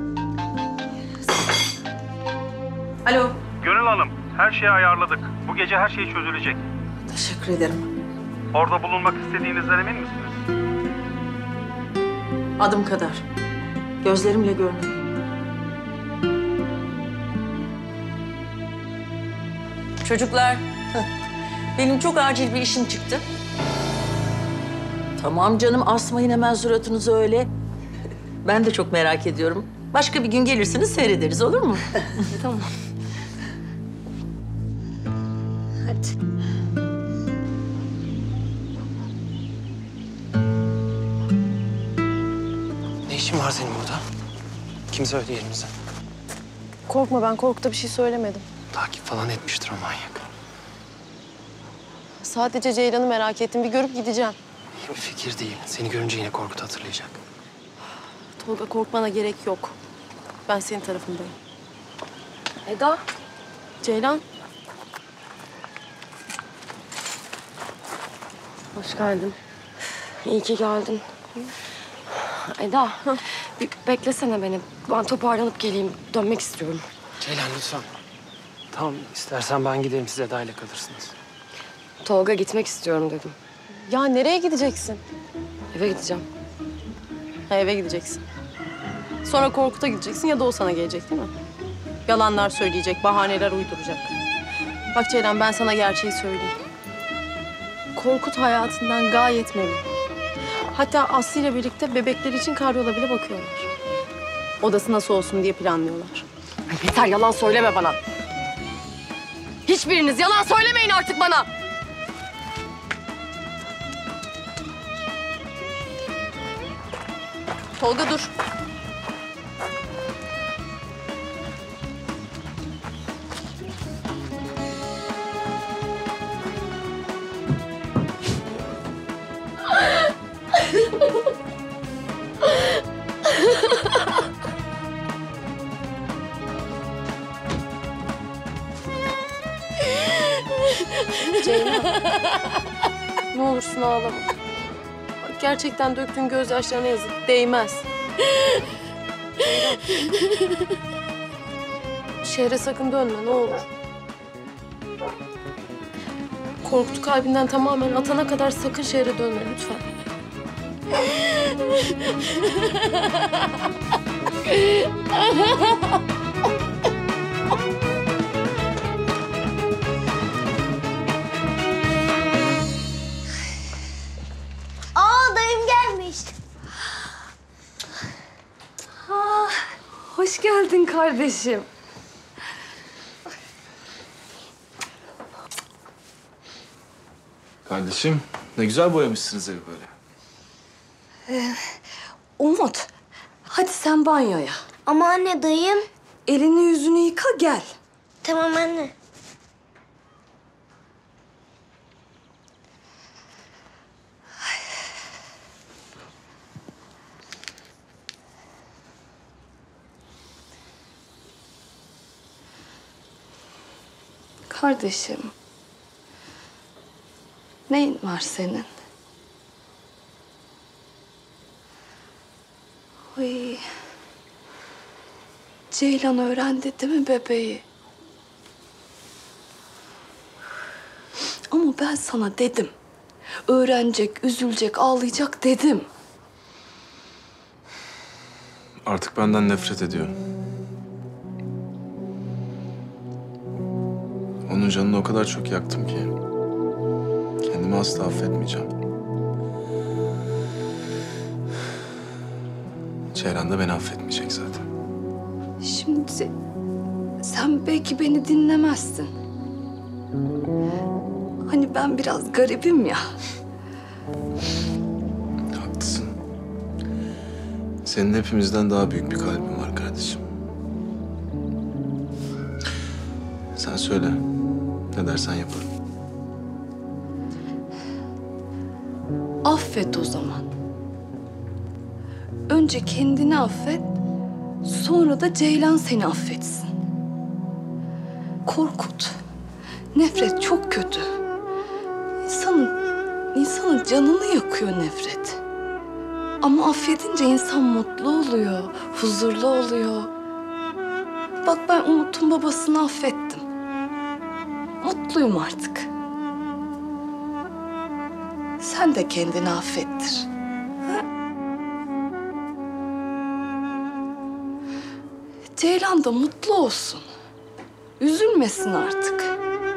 Speaker 13: Alo.
Speaker 12: Gönül Hanım, her şeyi ayarladık. Bu gece her şey çözülecek.
Speaker 13: Teşekkür ederim.
Speaker 12: Orada bulunmak istediğinizden emin misiniz?
Speaker 13: Adım kadar. Gözlerimle görmedim. Çocuklar, benim çok acil bir işim çıktı. Tamam canım, asmayın hemen suratınızı öyle. Ben de çok merak ediyorum. Başka bir gün gelirsiniz, seyrederiz olur mu?
Speaker 2: Tamam.
Speaker 5: Hadi.
Speaker 7: Ne işin var senin burada? Kim söyledi yerimizi?
Speaker 18: Korkma, ben korktuğumda bir şey söylemedim.
Speaker 7: Takip falan etmiştir o manyak.
Speaker 18: Sadece Ceylan'ı merak ettim. Bir görüp gideceğim.
Speaker 7: İyi bir fikir değil. Seni görünce yine Korkut hatırlayacak.
Speaker 18: Tolga, korkmana gerek yok. Ben senin tarafındayım.
Speaker 2: Eda.
Speaker 18: Ceylan. Hoş geldin.
Speaker 10: İyi ki geldin. Eda, bir beklesene beni. Ben toparlanıp geleyim. Dönmek istiyorum.
Speaker 7: Ceylan lütfen. Tamam, istersen ben gideyim, siz Eda ile kalırsınız.
Speaker 10: Tolga gitmek istiyorum dedim.
Speaker 18: Ya nereye gideceksin?
Speaker 10: Eve gideceğim.
Speaker 18: Ha, eve gideceksin. Sonra Korkut'a gideceksin ya da o sana gelecek değil mi? Yalanlar söyleyecek, bahaneler uyduracak. Bak Ceylan, ben sana gerçeği söyleyeyim. Korkut hayatından gayet memnun. Hatta Aslı ile birlikte bebekleri için karyola bile bakıyorlar. Odası nasıl olsun diye planlıyorlar.
Speaker 10: Ay yeter, yalan söyleme bana. Hiçbiriniz yalan söylemeyin artık bana.
Speaker 18: Tolga dur. Ceylan. Ne olursun ağlama. Bak, gerçekten döktüğün gözyaşlarına yazık. Değmez. Ceylan. Şehre sakın dönme ne olur. Korktu kalbinden tamamen atana kadar sakın şehre dönme lütfen.
Speaker 5: Aa, dayım gelmiş.
Speaker 2: Hoş geldin kardeşim.
Speaker 1: Kardeşim, ne güzel boyamışsınız evi böyle.
Speaker 2: Umut, hadi sen banyoya.
Speaker 5: Ama anne, dayım.
Speaker 2: Elini yüzünü yıka gel.
Speaker 5: Tamam anne.
Speaker 2: Kardeşim, neyin var senin? Ay, Ceylan öğrendi değil mi bebeği? Ama ben sana dedim. Öğrenecek, üzülecek, ağlayacak dedim.
Speaker 1: Artık benden nefret ediyor. Onun canını o kadar çok yaktım ki kendimi asla affetmeyeceğim. Ceylan da beni affetmeyecek zaten.
Speaker 2: Şimdi sen belki beni dinlemezsin. Hani ben biraz garibim ya.
Speaker 1: Haklısın. Senin hepimizden daha büyük bir kalbin var kardeşim. Sen söyle. Ne dersen yaparım.
Speaker 2: Affet o zaman. Önce kendini affet, sonra da Ceylan seni affetsin. Korkut, nefret çok kötü. İnsanın canını yakıyor nefret. Ama affedince insan mutlu oluyor, huzurlu oluyor. Bak ben Umut'un babasını affettim. Mutluyum artık. Sen de kendini affettir. Ha? Ceylan da mutlu olsun. Üzülmesin artık.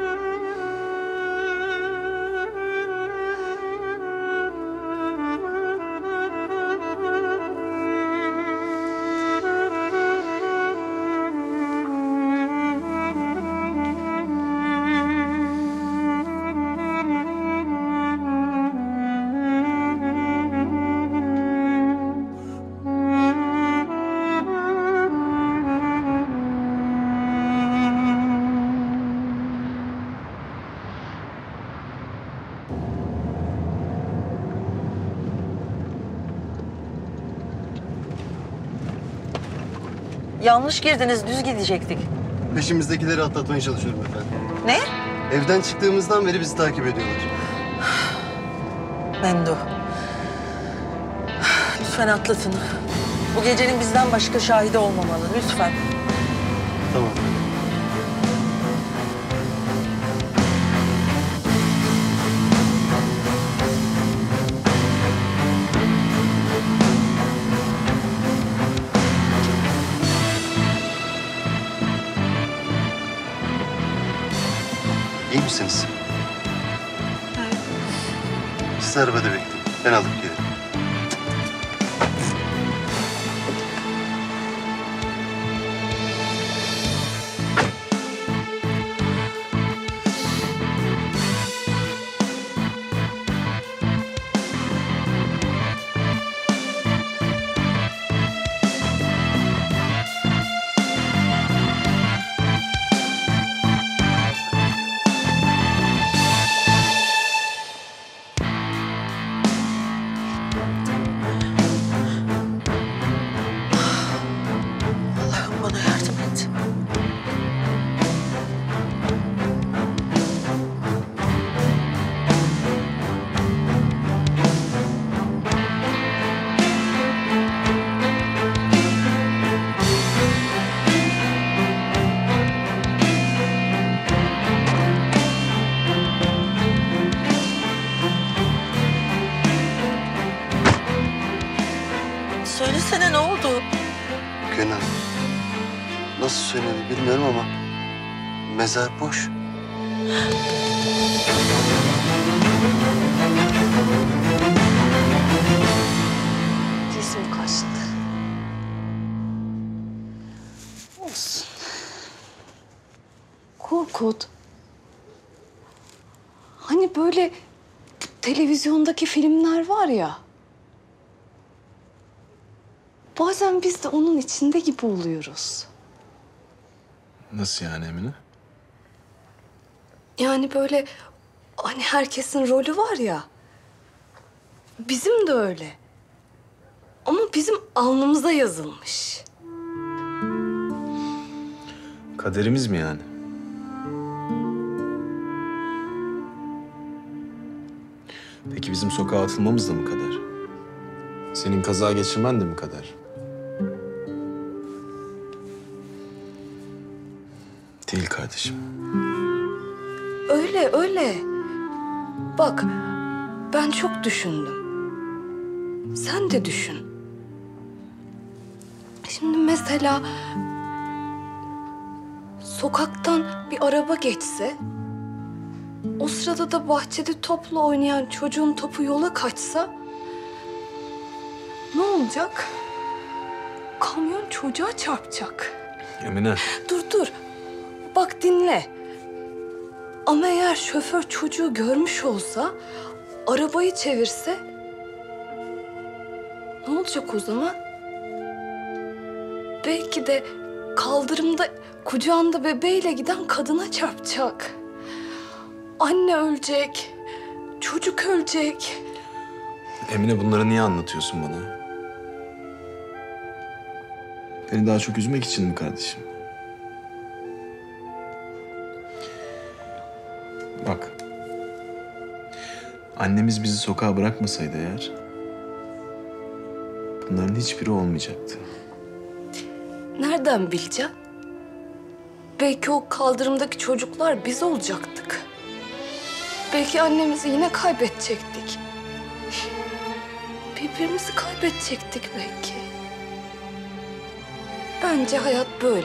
Speaker 13: Yanlış girdiniz, düz gidecektik.
Speaker 19: Peşimizdekileri atlatmaya çalışıyorum efendim.
Speaker 13: Ne?
Speaker 19: Evden çıktığımızdan beri bizi takip ediyorlar.
Speaker 13: Memduh. Lütfen atlatın. Bu gecenin bizden başka şahidi olmamalı. Lütfen.
Speaker 19: Tamam. İyi misiniz? Siz arabada bekleyin. Ben alıp gelirim.
Speaker 13: Allah'ım bana yardım et. Söylesene ne oldu?
Speaker 19: Kenan. Nasıl söyledi bilmiyorum ama mezar boş.
Speaker 2: Dizim kaçtı. Olsun. Korkut. Hani böyle televizyondaki filmler var ya. Bazen biz de onun içinde gibi oluyoruz.
Speaker 1: Nasıl yani Emine?
Speaker 2: Yani böyle hani herkesin rolü var ya. Bizim de öyle. Ama bizim alnımıza yazılmış.
Speaker 1: Kaderimiz mi yani? Peki bizim sokağa atılmamız da mı kader? Senin kaza geçirmen de mi kader? Değil kardeşim.
Speaker 2: Öyle öyle. Bak ben çok düşündüm. Sen de düşün. Şimdi mesela sokaktan bir araba geçse, o sırada da bahçede topla oynayan çocuğun topu yola kaçsa ne olacak? Kamyon çocuğa çarpacak.
Speaker 1: Emine.
Speaker 2: Dur. Bak dinle. Ama eğer şoför çocuğu görmüş olsa, arabayı çevirse ne olacak o zaman? Belki de kaldırımda kucağında bebeğiyle giden kadına çarpacak. Anne ölecek, çocuk ölecek.
Speaker 1: Emine bunları niye anlatıyorsun bana? Beni daha çok üzmek için mi kardeşim? Bak. Annemiz bizi sokağa bırakmasaydı eğer, bunların hiçbiri olmayacaktı.
Speaker 2: Nereden bileceğim? Belki o kaldırımdaki çocuklar biz olacaktık. Belki annemizi yine kaybedecektik. Birbirimizi kaybedecektik belki. Bence hayat böyle.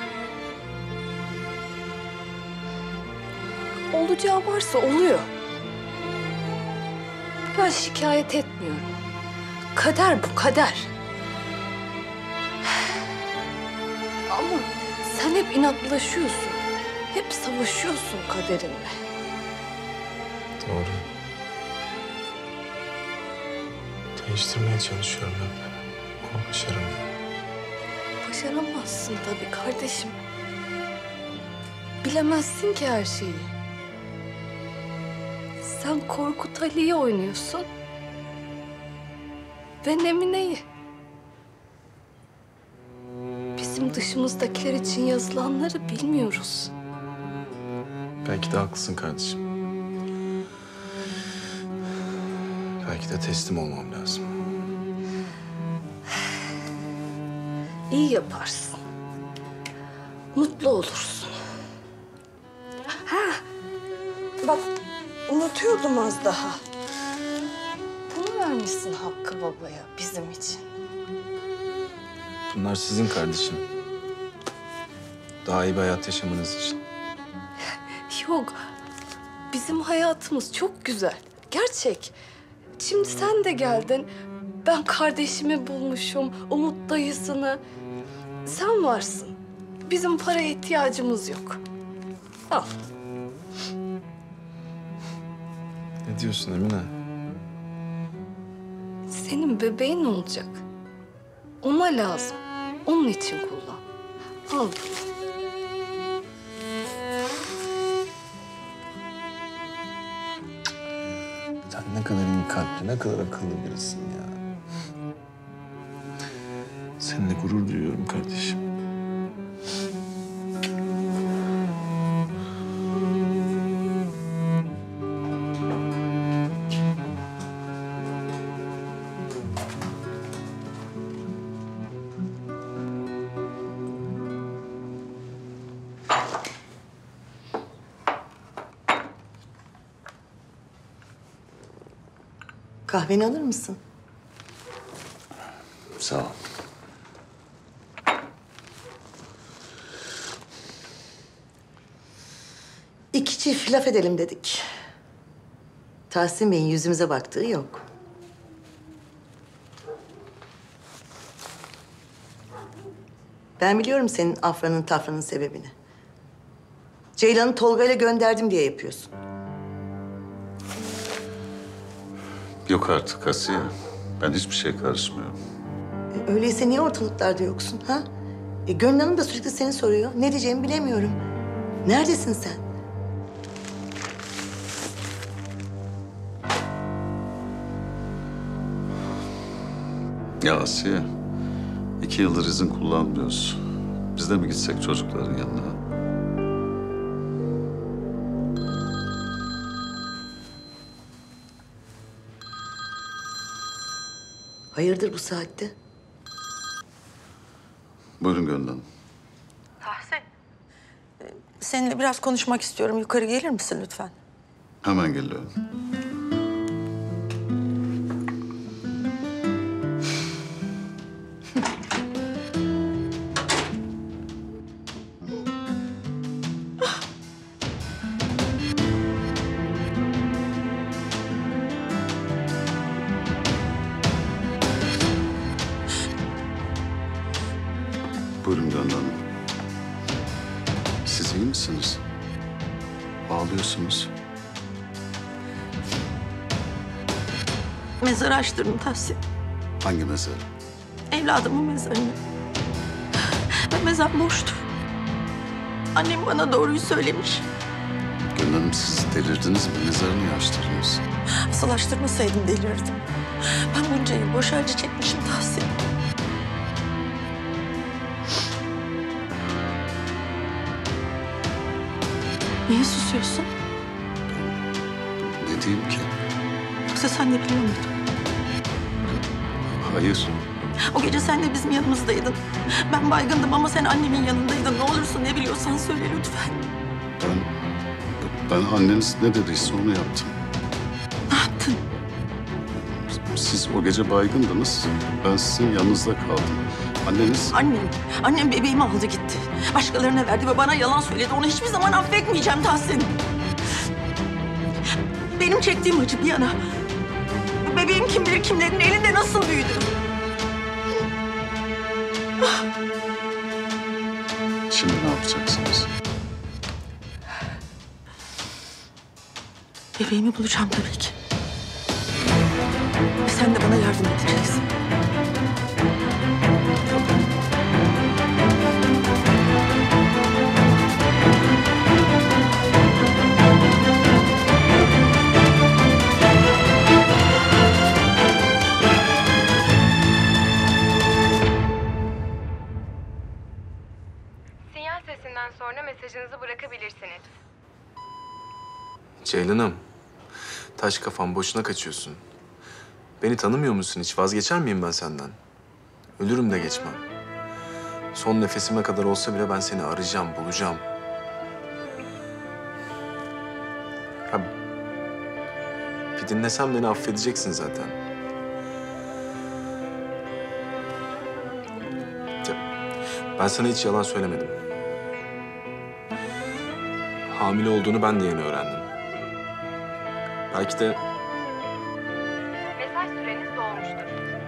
Speaker 2: Olacağı varsa oluyor. Ben şikayet etmiyorum. Kader bu, kader. Ama sen hep inatlaşıyorsun. Hep savaşıyorsun kaderinle.
Speaker 1: Doğru. Değiştirmeye çalışıyorum hep. Ama başaramıyorum.
Speaker 2: Başaramazsın tabii kardeşim. Bilemezsin ki her şeyi. Sen Korkut Ali'yi oynuyorsun. Ben Emine'yi. Bizim dışımızdakiler için yazılanları bilmiyoruz.
Speaker 1: Belki de haklısın kardeşim. Belki de teslim olmam lazım.
Speaker 2: iyi yaparsın. Mutlu olursun. Ha, bak unutuyordum az daha. Bunu vermişsin Hakkı Baba'ya bizim için.
Speaker 1: Bunlar sizin kardeşim. Daha iyi bir hayat yaşamanız için.
Speaker 2: Yok, bizim hayatımız çok güzel. Gerçek. Şimdi sen de geldin. Ben kardeşimi bulmuşum, Umut dayısını. Sen varsın. Bizim paraya ihtiyacımız yok. Al.
Speaker 1: Ne diyorsun Emine?
Speaker 2: Senin bebeğin olacak. Ona lazım. Onun için kullan. Al.
Speaker 1: Sen ne kadar iyi kalpli, ne kadar akıllı birisin ya. Seninle gurur duyuyorum kardeşim.
Speaker 6: Kahveni alır mısın?
Speaker 14: Sağ ol.
Speaker 6: İki çift laf edelim dedik. Tahsin Bey'in yüzümüze baktığı yok. Ben biliyorum senin afranın tafranın sebebini. Ceylan'ı Tolga'yla gönderdim diye yapıyorsun.
Speaker 14: Yok artık Asiye. Ben hiçbir şeye karışmıyorum.
Speaker 6: Öyleyse niye ortalıklarda yoksun ha? Gönül Hanım da sürekli seni soruyor. Ne diyeceğimi bilemiyorum. Neredesin sen?
Speaker 14: Ya Asiye, 2 yıldır izin kullanmıyoruz. Biz de mi gitsek çocukların yanına?
Speaker 6: Hayırdır bu saatte?
Speaker 14: Buyurun Gönül Hanım.
Speaker 13: Tahsin. Seninle biraz konuşmak istiyorum. Yukarı gelir misin lütfen?
Speaker 14: Hemen geliyorum. Buyurun Gönül Hanım. Siz iyi misiniz? Ağlıyorsunuz.
Speaker 13: Mezarı açtırdım Tahsin.
Speaker 14: Hangi mezarı?
Speaker 13: Evladımın mezarını. Ve mezar boştu. Annem bana doğruyu söylemiş.
Speaker 14: Gönül Hanım siz delirdiniz mi? Mezarı niye açtırdınız?
Speaker 13: Asıl açtırmasaydım delirdim. Ben bunca yıl boş acı çekmişim Tahsin. Niye susuyorsun?
Speaker 14: Ne diyeyim ki?
Speaker 13: Yoksa sen de biliyor muydun?
Speaker 14: Hayır.
Speaker 13: O gece sen de bizim yanımızdaydın. Ben baygındım ama sen annemin yanındaydın. Ne olursun ne biliyorsan söyle lütfen.
Speaker 14: Ben anneniz ne dediyse onu yaptım.
Speaker 13: Ne yaptın?
Speaker 14: Siz o gece baygındınız. Ben sizin yanınızda kaldım. Anneniz...
Speaker 13: Annem bebeğimi aldı gitti. Başkalarına verdi ve bana yalan söyledi. Onu hiçbir zaman affetmeyeceğim Tahsin. Benim çektiğim acı bir yana. Bebeğim kim bilir kimlerin elinde nasıl büyüdü.
Speaker 14: Şimdi ne yapacaksınız?
Speaker 13: Bebeğimi bulacağım tabii ki. Ve sen de bana yardım edeceksin.
Speaker 20: Sinyal sesinden sonra mesajınızı bırakabilirsiniz.
Speaker 1: Ceylan'ım, taş kafam boşuna kaçıyorsun. Beni tanımıyor musun hiç? Vazgeçer miyim ben senden? Ölürüm de geçmem. Son nefesime kadar olsa bile ben seni arayacağım, bulacağım. Ya, bir dinlesen beni affedeceksin zaten. Ya, ben sana hiç yalan söylemedim. Hamile olduğunu ben de yeni öğrendim. Belki de
Speaker 20: Mesaj süreniz dolmuştur.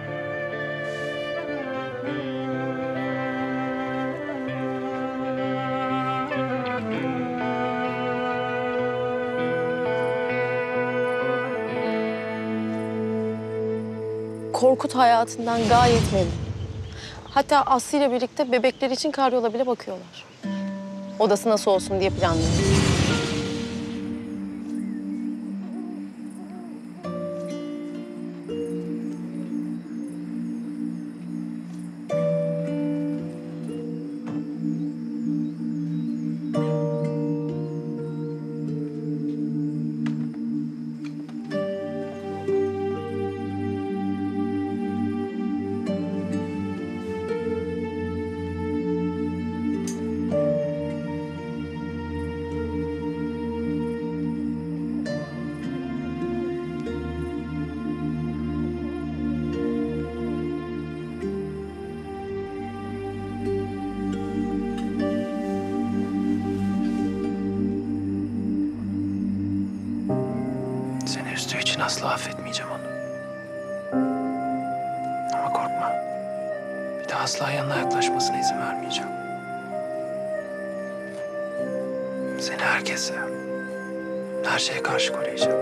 Speaker 18: Korkut hayatından gayet memnun. Hatta Aslı ile birlikte bebekleri için karyola bile bakıyorlar. Odası nasıl olsun diye planlıyor.
Speaker 7: Seni üzdüğü için asla affetmeyeceğim onu. Ama korkma. Bir daha asla yanına yaklaşmasına izin vermeyeceğim. Seni herkese, her şeye karşı koruyacağım.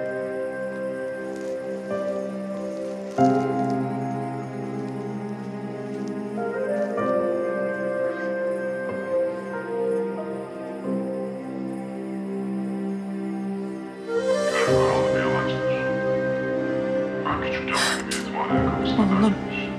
Speaker 13: Oğlum.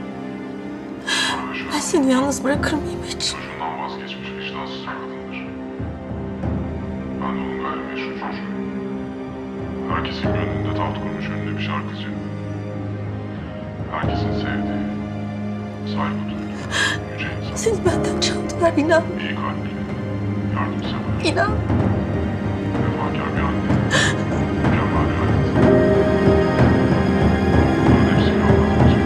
Speaker 13: Ben seni yalnız bırakır mıyım hiç?
Speaker 21: Çocuğundan vazgeçmiş vicdansız bir kadındır. Ben de onun gayrimeşru çocuğuyum. Herkesin gönlünde taht kurmuş ünlü bir şarkıcı. Herkesin sevdiği, saygı duyduğu, yüce insan.
Speaker 13: Seni benden çaldılar inan.
Speaker 21: İyi kalpli, yardımsever.
Speaker 13: İnan.
Speaker 21: Vefakar bir anne. Mükemmel bir hayat. Bunların hepsini anlatmayacağım.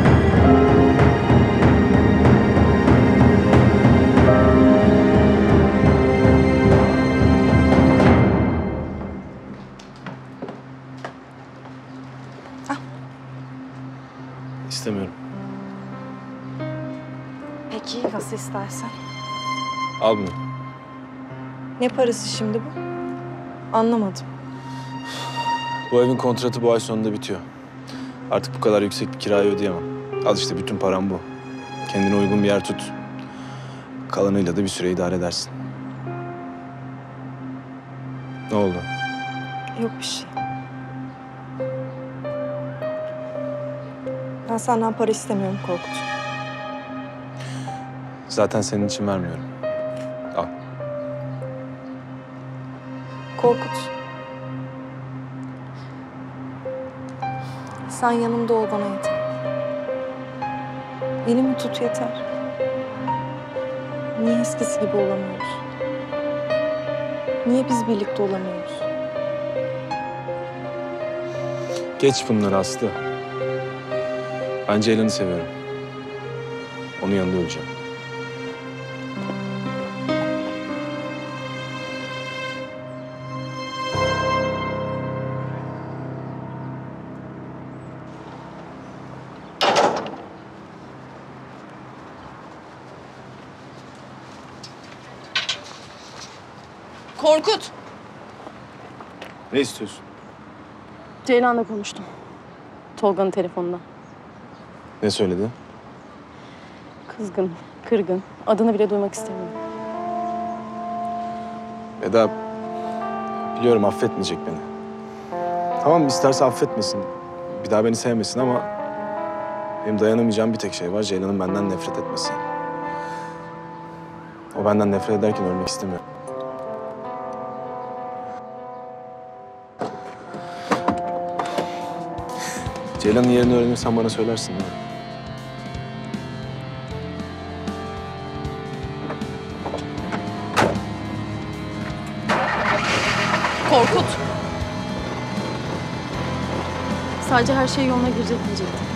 Speaker 1: istemiyorum.
Speaker 8: Peki nasıl istersen.
Speaker 1: Al bunu.
Speaker 8: Ne parası şimdi bu? Anlamadım.
Speaker 1: Bu evin kontratı bu ay sonunda bitiyor. Artık bu kadar yüksek bir kirayı ödeyemem. Al işte bütün param bu. Kendine uygun bir yer tut. Kalanıyla da bir süre idare edersin. Ne oldu?
Speaker 8: Yok bir şey. Ben senden para istemiyorum Korkut.
Speaker 1: Zaten senin için vermiyorum. Al.
Speaker 8: Korkut. Sen yanımda ol bana yeter. Elimi tut yeter. Niye eskisi gibi olamıyoruz? Niye biz birlikte olamıyoruz?
Speaker 1: Geç bunları Aslı. Ben Ceylan'ı seviyorum. Onun yanında öleceğim.
Speaker 18: Korkut.
Speaker 1: Ne istiyorsun?
Speaker 18: Ceylan'la konuştum. Tolga'nın telefonunda.
Speaker 1: Ne söyledi?
Speaker 18: Kızgın, kırgın. Adını bile duymak istemiyorum.
Speaker 1: Eda, biliyorum affetmeyecek beni. Tamam isterse affetmesin. Bir daha beni sevmesin ama... benim dayanamayacağım bir tek şey var. Ceylan'ın benden nefret etmesi. O benden nefret ederken ölmek istemiyor. Ceylan'ın yerini öğrenirsen bana söylersin değil mi?
Speaker 18: Korkut. Sadece her şey yoluna girecek diyecektim.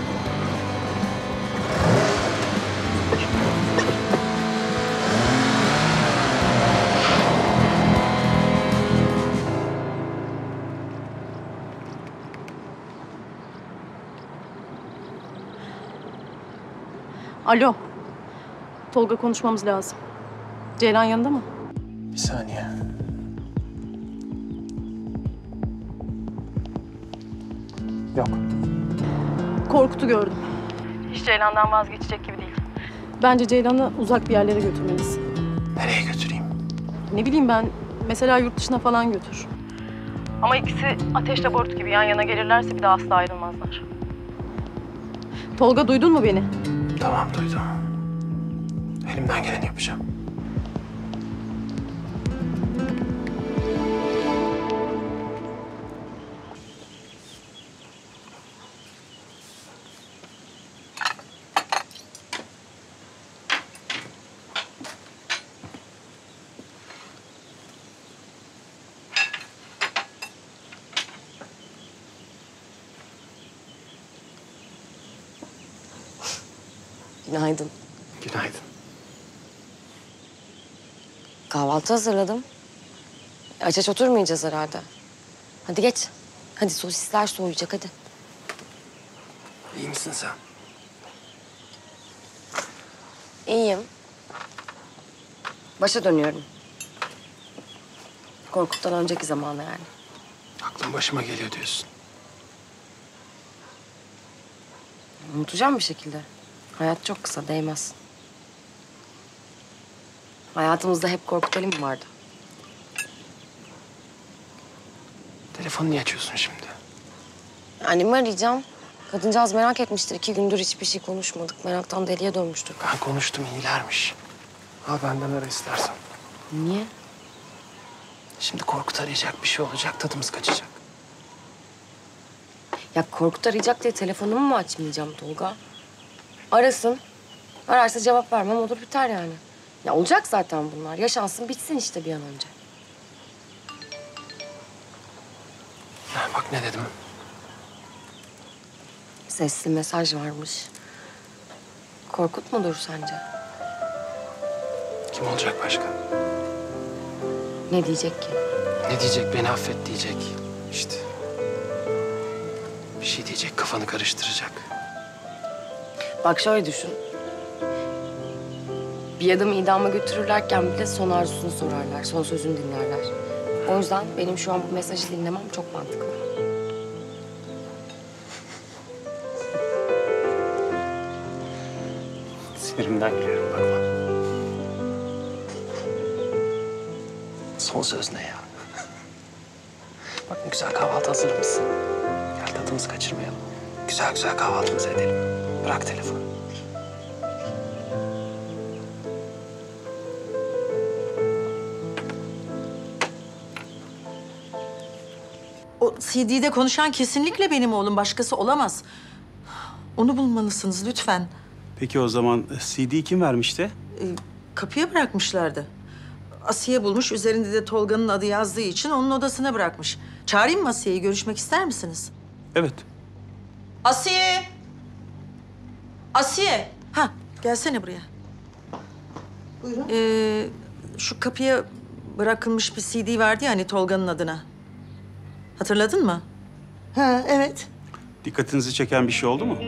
Speaker 18: Alo. Tolga, konuşmamız lazım. Ceylan yanında mı?
Speaker 11: Bir saniye. Yok.
Speaker 18: Korkut'u gördüm. Hiç Ceylan'dan vazgeçecek gibi değil. Bence Ceylan'ı uzak bir yerlere götürmelisin.
Speaker 11: Nereye götüreyim?
Speaker 18: Ne bileyim ben, mesela yurt dışına falan götür. Ama ikisi ateşle barut gibi yan yana gelirlerse bir daha asla ayrılmazlar. Tolga, duydun mu beni?
Speaker 11: Tamam, duydum. Elimden geleni yapacağım.
Speaker 10: Günaydın.
Speaker 11: Günaydın.
Speaker 10: Kahvaltı hazırladım. Aç aç oturmayacağız herhalde. Hadi geç. Hadi sosisler soğuyacak hadi.
Speaker 11: İyi misin sen?
Speaker 10: İyiyim. Başa dönüyorum. Korkut'tan önceki zamana yani.
Speaker 11: Aklım başıma geliyor diyorsun.
Speaker 10: Unutacağım bir şekilde. Hayat çok kısa, değmez. Hayatımızda hep Korkut Ali mi vardı?
Speaker 11: Telefonu niye açıyorsun şimdi?
Speaker 10: Annemi arayacağım. Kadıncağız merak etmiştir. 2 gündür hiçbir şey konuşmadık. Meraktan deliye dönmüştür.
Speaker 11: Ben konuştum, iyilermiş. Al benden ara istersen.
Speaker 10: Niye?
Speaker 11: Şimdi Korkut arayacak, bir şey olacak, tadımız kaçacak.
Speaker 10: Ya Korkut arayacak diye telefonumu mu açmayacağım Tolga? Arasın. Ararsa cevap vermem, olur biter yani. Ya olacak zaten bunlar. Yaşansın, bitsin işte bir an önce.
Speaker 11: Ha, bak ne dedim.
Speaker 10: Sesli mesaj varmış. Korkut mudur sence?
Speaker 11: Kim olacak başka?
Speaker 10: Ne diyecek ki?
Speaker 11: Ne diyecek? Beni affet diyecek. İşte. Bir şey diyecek, kafanı karıştıracak.
Speaker 10: Bak şöyle düşün. Bir adamı idama götürürlerken bile son arzusunu sorarlar, son sözünü dinlerler. O yüzden benim şu an bu mesajı dinlemem çok mantıklı.
Speaker 11: Sinirimden gülüyorum, bakma. Son söz ne ya? Bak ne güzel kahvaltı hazırlamışsın. Gel tadımızı kaçırmayalım. Güzel güzel kahvaltımızı edelim. Bırak telefonu.
Speaker 13: O CD'de konuşan kesinlikle benim oğlum. Başkası olamaz. Onu bulmalısınız lütfen.
Speaker 12: Peki o zaman CD'yi kim vermişti?
Speaker 13: Kapıya bırakmışlardı. Asiye bulmuş. Üzerinde de Tolga'nın adı yazdığı için onun odasına bırakmış. Çağırayım mı Asiye'yi? Görüşmek ister misiniz?
Speaker 12: Evet.
Speaker 13: Asiye! Asiye! Ha, gelsene buraya. Buyurun. Şu kapıya bırakılmış bir CD vardı ya hani Tolga'nın adına. Hatırladın mı?
Speaker 3: Ha, evet.
Speaker 12: Dikkatinizi çeken bir şey oldu mu?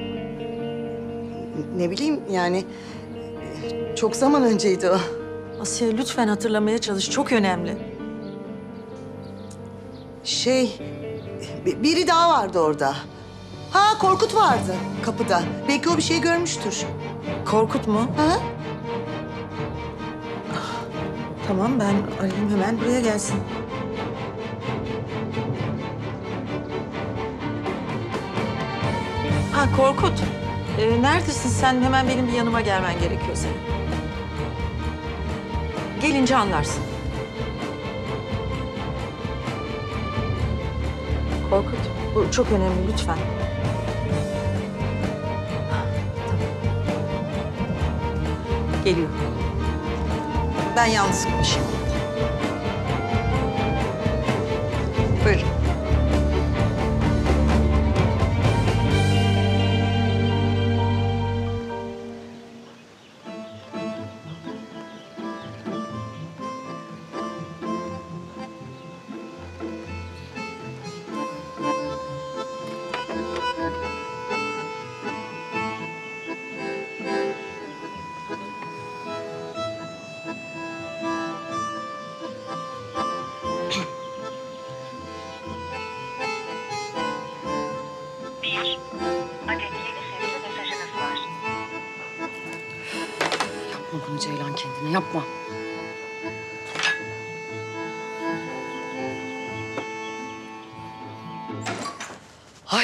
Speaker 3: Ne bileyim yani çok zaman önceydi o.
Speaker 13: Asiye lütfen hatırlamaya çalış. Çok önemli.
Speaker 3: Biri daha vardı orada. Ha, Korkut vardı kapıda. Belki o bir şey görmüştür.
Speaker 13: Korkut mu?
Speaker 3: Ha?
Speaker 13: Tamam, ben arayayım hemen buraya gelsin. Ha Korkut, neredesin sen? Hemen benim bir yanıma gelmen gerekiyor senin. Gelince anlarsın. Korkut, bu çok önemli lütfen. Geliyor. Ben yalnız konuşayım.
Speaker 6: Buyurun.
Speaker 10: Yapma bunu Ceylan kendine, yapma.
Speaker 6: Ay.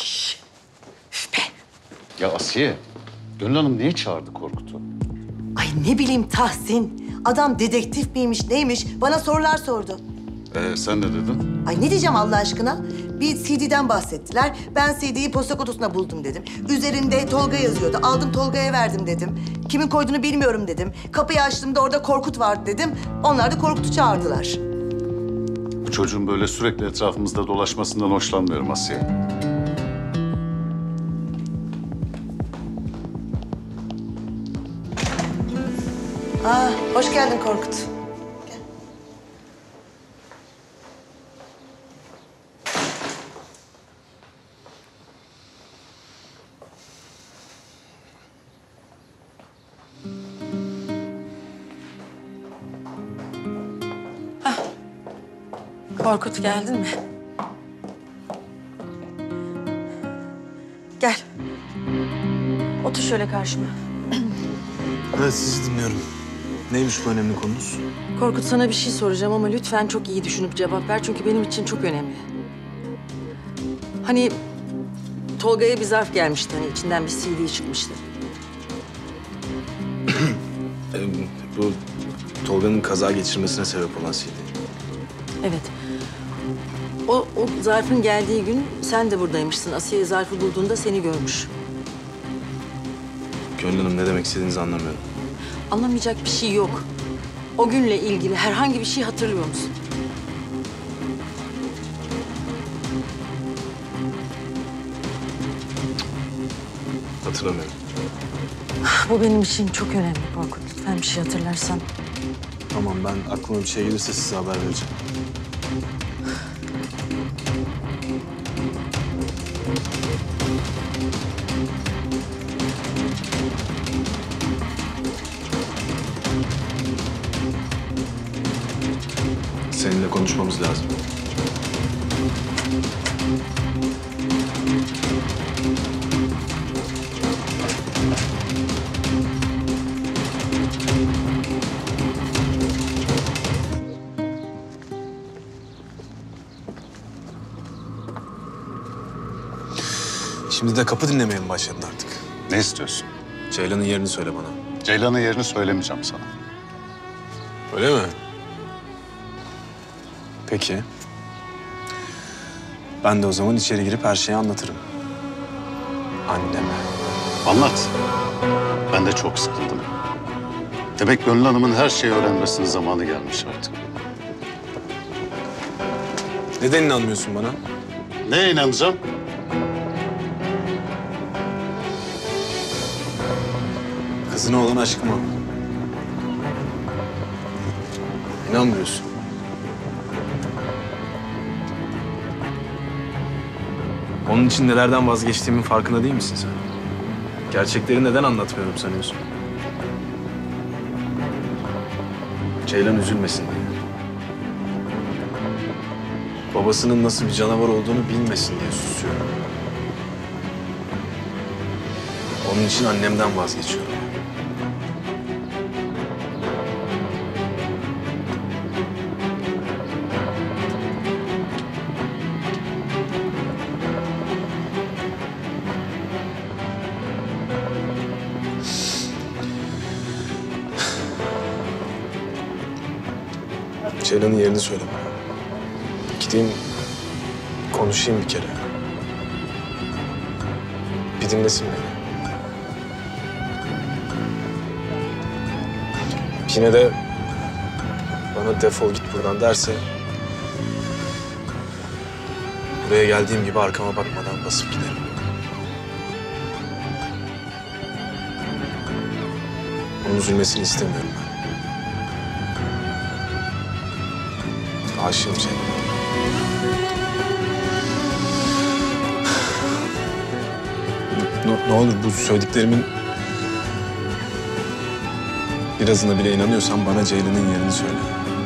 Speaker 14: Ya Asiye, Gönül Hanım niye çağırdı Korkut'u?
Speaker 3: Ay ne bileyim Tahsin. Adam dedektif miymiş neymiş bana sorular sordu.
Speaker 14: Sen ne dedin?
Speaker 3: Ay ne diyeceğim Allah aşkına? Bir CD'den bahsettiler. Ben CD'yi posta kutusuna buldum dedim. Üzerinde Tolga yazıyordu. Aldım Tolga'ya verdim dedim. Kimin koyduğunu bilmiyorum dedim. Kapıyı açtığımda orada Korkut vardı dedim. Onlar da Korkut'u çağırdılar.
Speaker 14: Bu çocuğun böyle sürekli etrafımızda dolaşmasından hoşlanmıyorum Asiye.
Speaker 3: Hoş geldin Korkut.
Speaker 13: Korkut geldin mi? Gel. Otur şöyle karşıma.
Speaker 1: Evet, sizi dinliyorum. Neymiş bu önemli konunuz?
Speaker 13: Korkut sana bir şey soracağım ama lütfen çok iyi düşünüp cevap ver. Çünkü benim için çok önemli. Hani Tolga'ya bir zarf gelmişti. Hani içinden bir CD çıkmıştı.
Speaker 1: Bu Tolga'nın kaza geçirmesine sebep olan CD.
Speaker 13: Evet. O zarfın geldiği gün sen de buradaymışsın. Asiye zarfı bulduğunda seni görmüş.
Speaker 1: Gönül Hanım, ne demek istediğinizi anlamıyorum.
Speaker 13: Anlamayacak bir şey yok. O günle ilgili herhangi bir şey hatırlıyor musun?
Speaker 1: Hatırlamıyorum.
Speaker 13: Bu benim için çok önemli Korkut. Lütfen bir şey hatırlarsan.
Speaker 1: Tamam, ben aklıma bir şey gelirse size haber vereceğim. Seninle konuşmamız lazım. Şimdi de kapı dinlemeye mi başladın artık?
Speaker 14: Ne istiyorsun?
Speaker 1: Ceylan'ın yerini söyle bana.
Speaker 14: Ceylan'ın yerini söylemeyeceğim sana.
Speaker 1: Öyle mi? Peki. Ben de o zaman içeri girip her şeyi anlatırım. Anneme.
Speaker 14: Anlat. Ben de çok sıkıldım. Demek Gönül Hanım'ın her şeyi öğrenmesinin zamanı gelmiş artık.
Speaker 1: Neden inanmıyorsun bana?
Speaker 14: Neye inanacağım?
Speaker 1: Kızına olan aşkıma. İnanmıyorsun. Onun için nelerden vazgeçtiğimin farkında değil misin sen? Gerçekleri neden anlatmıyorum sanıyorsun? Ceylan üzülmesin diye. Babasının nasıl bir canavar olduğunu bilmesin diye susuyorum. Onun için annemden vazgeçiyorum. Ceylan'ın yerini söyle bana. Gideyim, konuşayım bir kere. Bir dinlesin beni. Yine de bana defol git buradan derse Buraya geldiğim gibi arkama bakmadan basıp giderim. Onun üzülmesini istemiyorum ben. Aşığım Ceylan. Ne olur bu söylediklerimin birazına bile inanıyorsan bana Ceylan'ın yerini söyle.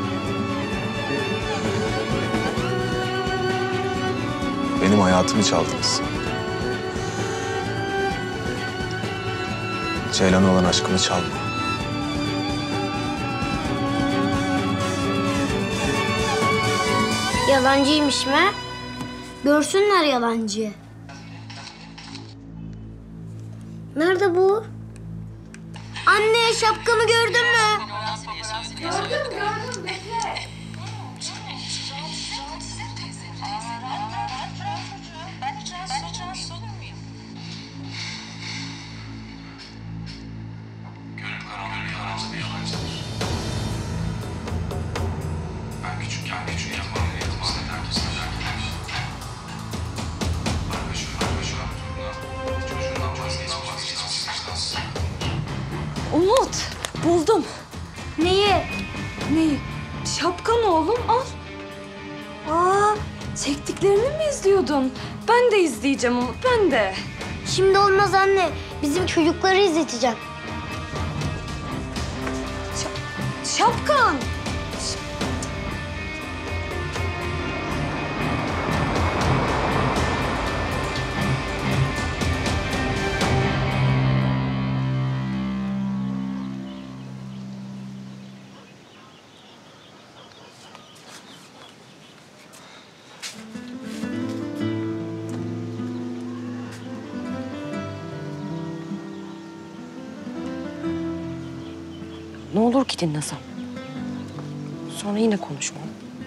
Speaker 1: Benim hayatımı çaldınız. Ceylan'a olan aşkımı çalma.
Speaker 5: Yalancıymış mı? Görsünler yalancıyı. Nerede bu? Anne şapkamı gördün mü? Gördüm. Bekle.
Speaker 13: Ben hiç rahatsız olur muyum?
Speaker 21: Gönül karanlığı aramızda bir yalancıdır. Ben küçükken bana yatmasını terkisine terk etmiş. Arkadaşı turuna çocuğundan vazgeçmiş.
Speaker 2: Umut, buldum.
Speaker 5: Neyi?
Speaker 2: Neyi? Şapkan oğlum, al. Aa, çektiklerini mi izliyordun? Ben de izleyeceğim Umut, ben de.
Speaker 5: Şimdi olmaz anne. Bizim çocukları izleteceğim.
Speaker 2: Şapkan.
Speaker 10: Ne olur ki dinlesem. Sonra yine konuşmam.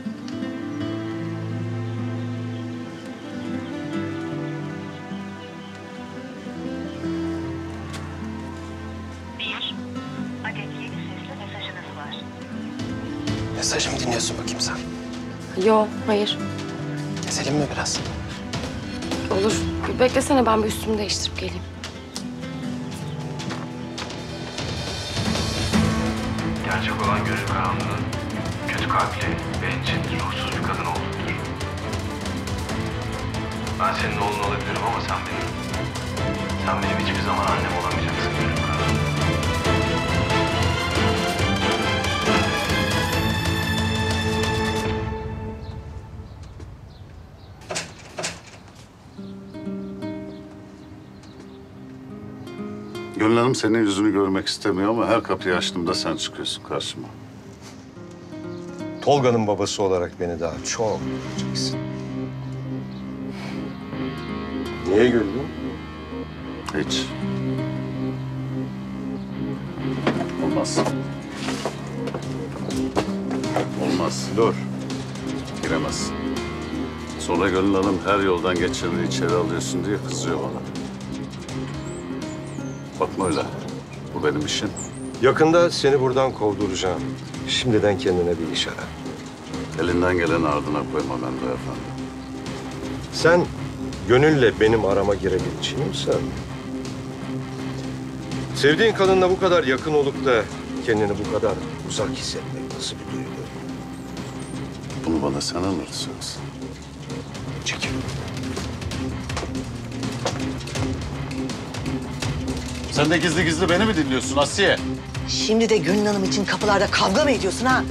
Speaker 11: Mesajımı dinliyorsun bakayım sen.
Speaker 10: Yo, hayır.
Speaker 11: Gezelim mi biraz?
Speaker 10: Olur. Bir beklesene, ben bir üstümü değiştirip geleyim.
Speaker 21: Gerçek olan gönül karanlığı, kötü kalpli, bencil, ruhsuz bir kadın olduğudur. Ben senin oğlun olabilirim ama sen benim hiçbir zaman annem olamayacaksın gönül karanlığı.
Speaker 14: Gönül Hanım senin yüzünü görmek istemiyor ama her kapıyı açtığımda sen çıkıyorsun karşıma.
Speaker 15: Tolga'nın babası olarak beni daha çok göreceksin. Niye güldün?
Speaker 14: Hiç. Olmaz. Olmaz. Dur. Giremez. Sonra Gönül Hanım her yoldan geçeni içeri alıyorsun diye kızıyor bana. Bakma öyle. Bu benim işim.
Speaker 15: Yakında seni buradan kovduracağım. Şimdiden kendine bir iş ara.
Speaker 14: Elinden geleni ardına koyma Memduh Efendi.
Speaker 15: Sen Gönül'le benim arama girebileceğini mi sandın? Sevdiğin kadınla bu kadar yakın olup da kendini bu kadar uzak hissetmek nasıl bir duygu?
Speaker 14: Bunu bana sen anlatırsın.
Speaker 15: Çekil.
Speaker 14: Sen de gizli gizli beni mi dinliyorsun Asiye?
Speaker 3: Şimdi de Gönül Hanım için kapılarda kavga mı ediyorsun ha?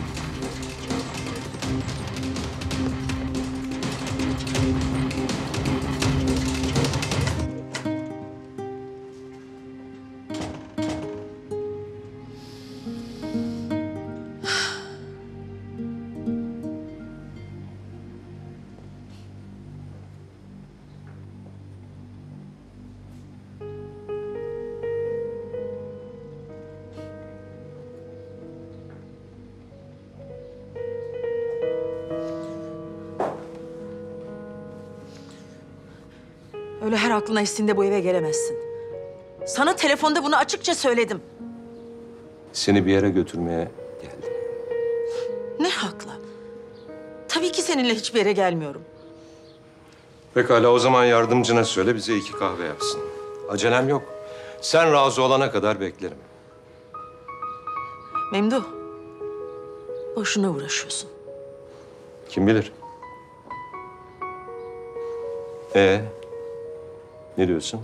Speaker 13: Öyle her aklına estiğinde bu eve gelemezsin. Sana telefonda bunu açıkça söyledim.
Speaker 15: Seni bir yere götürmeye geldim.
Speaker 13: Ne hakla? Tabii ki seninle hiçbir yere gelmiyorum.
Speaker 15: Pekala, o zaman yardımcına söyle bize 2 kahve yapsın. Acelem yok. Sen razı olana kadar beklerim.
Speaker 13: Memduh. Boşuna uğraşıyorsun.
Speaker 15: Kim bilir? Ne diyorsun?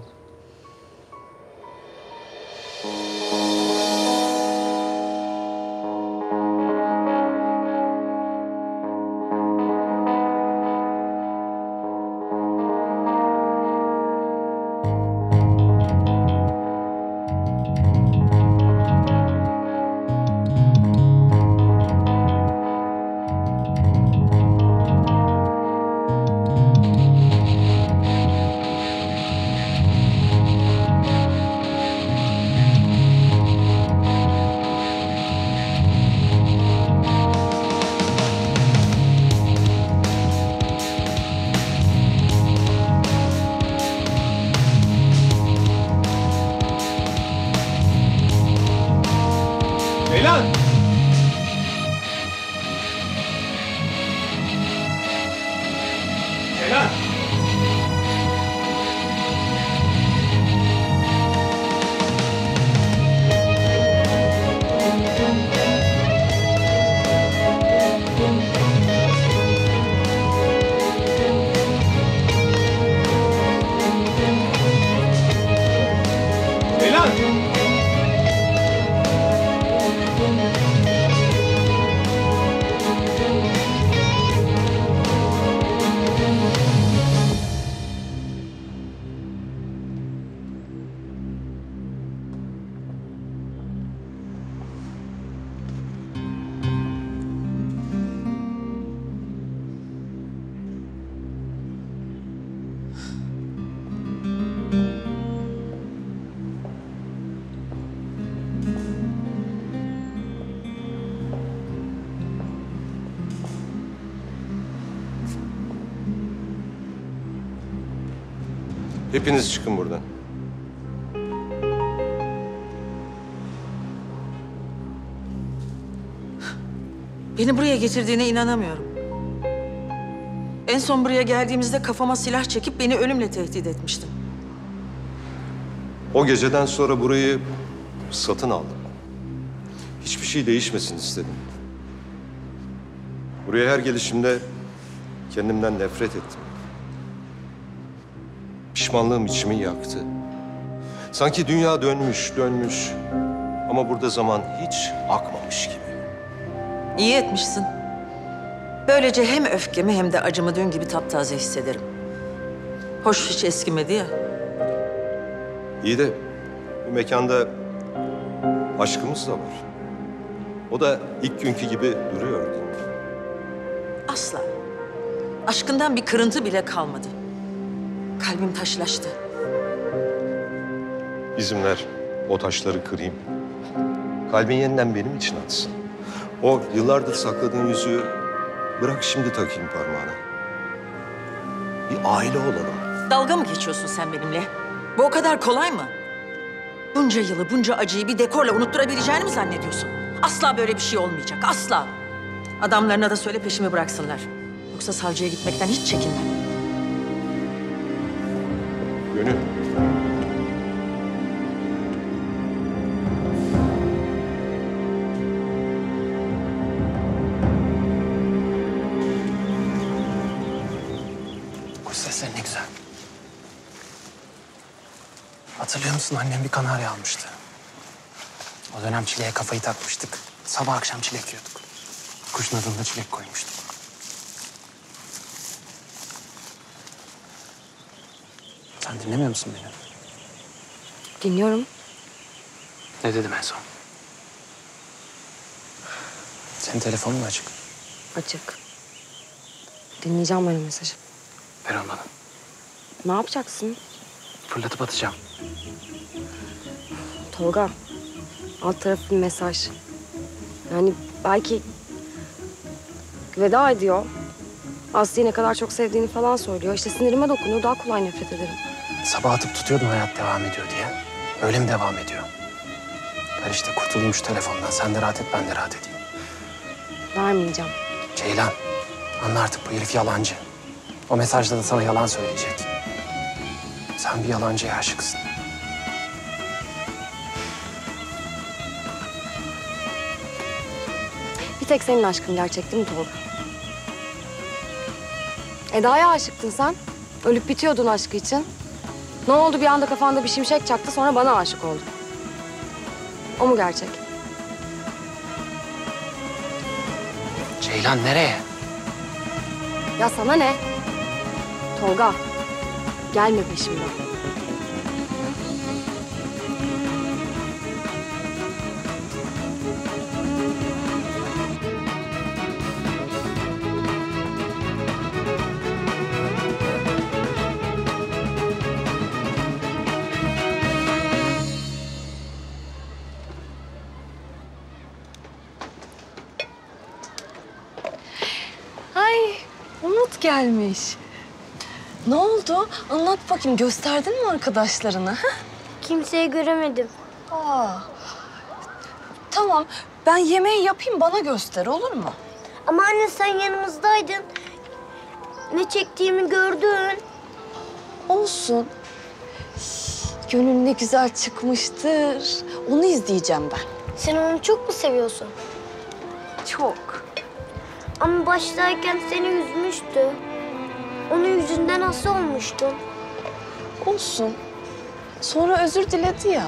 Speaker 1: Ceylan! Ceylan! Ceylan! Hepiniz çıkın buradan.
Speaker 13: Beni buraya getirdiğine inanamıyorum. En son buraya geldiğimizde kafama silah çekip beni ölümle tehdit etmiştin.
Speaker 15: O geceden sonra burayı satın aldım. Hiçbir şey değişmesin istedim. Buraya her gelişimde kendimden nefret ettim. Pişmanlığım içimi yaktı. Sanki dünya dönmüş ama burada zaman hiç akmamış gibi.
Speaker 13: İyi etmişsin. Böylece hem öfkemi hem de acımı dün gibi taptaze hissederim. Hoş hiç eskimedi ya.
Speaker 15: İyi de bu mekanda aşkımız da var. O da ilk günkü gibi duruyor değil mi?
Speaker 13: Asla. Aşkından bir kırıntı bile kalmadı. Kalbim taşlaştı.
Speaker 15: İzin ver o taşları kırayım. Kalbin yeniden benim için atsın. O yıllardır sakladığın yüzüğü bırak şimdi takayım parmağına. Bir aile olalım.
Speaker 13: Dalga mı geçiyorsun sen benimle? Bu o kadar kolay mı? Bunca yılı, bunca acıyı bir dekorla unutturabileceğini mi zannediyorsun? Asla böyle bir şey olmayacak, asla. Adamlarına da söyle peşimi bıraksınlar. Yoksa savcıya gitmekten hiç çekinmem.
Speaker 15: Gönül.
Speaker 7: Kuş sesleri ne güzel. Hatırlıyor musun, annem bir kanarya almıştı. O dönem çileğe kafayı takmıştık. Sabah akşam çilek yiyorduk. Kuşun adını da çilek koymuştuk. Sen dinlemiyor musun beni?
Speaker 10: Dinliyorum.
Speaker 7: Ne dedim en son? Senin telefonun mu açık?
Speaker 10: Açık. Dinleyeceğim ben o mesajı.
Speaker 7: Ver onu bana.
Speaker 10: Ne yapacaksın?
Speaker 7: Fırlatıp atacağım.
Speaker 10: Tolga, alt tarafı bir mesaj. Yani belki veda ediyor. Aslı'yı ne kadar çok sevdiğini falan söylüyor. İşte sinirime dokunuyor, daha kolay nefret ederim.
Speaker 7: Sabah atıp tutuyordun hayat devam ediyor diye. Öyle mi devam ediyor? Ben işte kurtulayım şu telefondan. Sen de rahat et, ben de rahat edeyim.
Speaker 10: Vermeyeceğim.
Speaker 7: Ceylan, anla artık bu herif yalancı.
Speaker 11: O mesajda da sana yalan söyleyecek. Sen bir yalancıya aşıksın.
Speaker 10: Bir tek senin aşkın gerçek değil mi Tolga? Eda'ya aşıktın sen. Ölüp bitiyordun aşkı için. Ne oldu bir anda kafanda bir şimşek çaktı sonra bana aşık oldun. O mu gerçek?
Speaker 11: Ceylan nereye?
Speaker 10: Ya sana ne? Tolga, gelme peşimden.
Speaker 2: Ay, Umut gelmiş. Ne oldu? Anlat bakayım. Gösterdin mi arkadaşlarına? Ha?
Speaker 5: Kimseyi göremedim.
Speaker 2: Aa, tamam. Ben yemeği yapayım, bana göster, olur mu?
Speaker 5: Ama anne sen yanımızdaydın. Ne çektiğimi gördün.
Speaker 2: Olsun. Gönül ne güzel çıkmıştır. Onu izleyeceğim ben.
Speaker 5: Sen onu çok mu seviyorsun?
Speaker 2: Çok.
Speaker 5: Ama baştayken seni üzmüştü. Onun yüzünden hasta olmuştun.
Speaker 2: Olsun. Sonra özür diledi ya.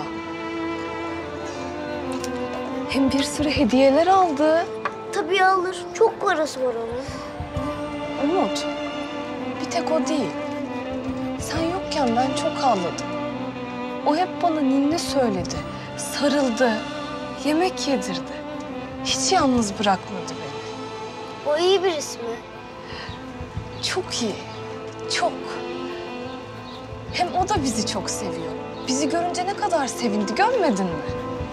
Speaker 2: Hem bir sürü hediyeler aldı.
Speaker 5: Tabii alır. Çok parası var onun.
Speaker 2: Umut, bir tek o değil. Sen yokken ben çok ağladım. O hep bana ninni söyledi. Sarıldı. Yemek yedirdi. Hiç yalnız bırakmadı beni.
Speaker 5: O iyi birisi mi?
Speaker 2: Çok iyi. Çok. Hem o da bizi çok seviyor. Bizi görünce ne kadar sevindi, görmedin mi?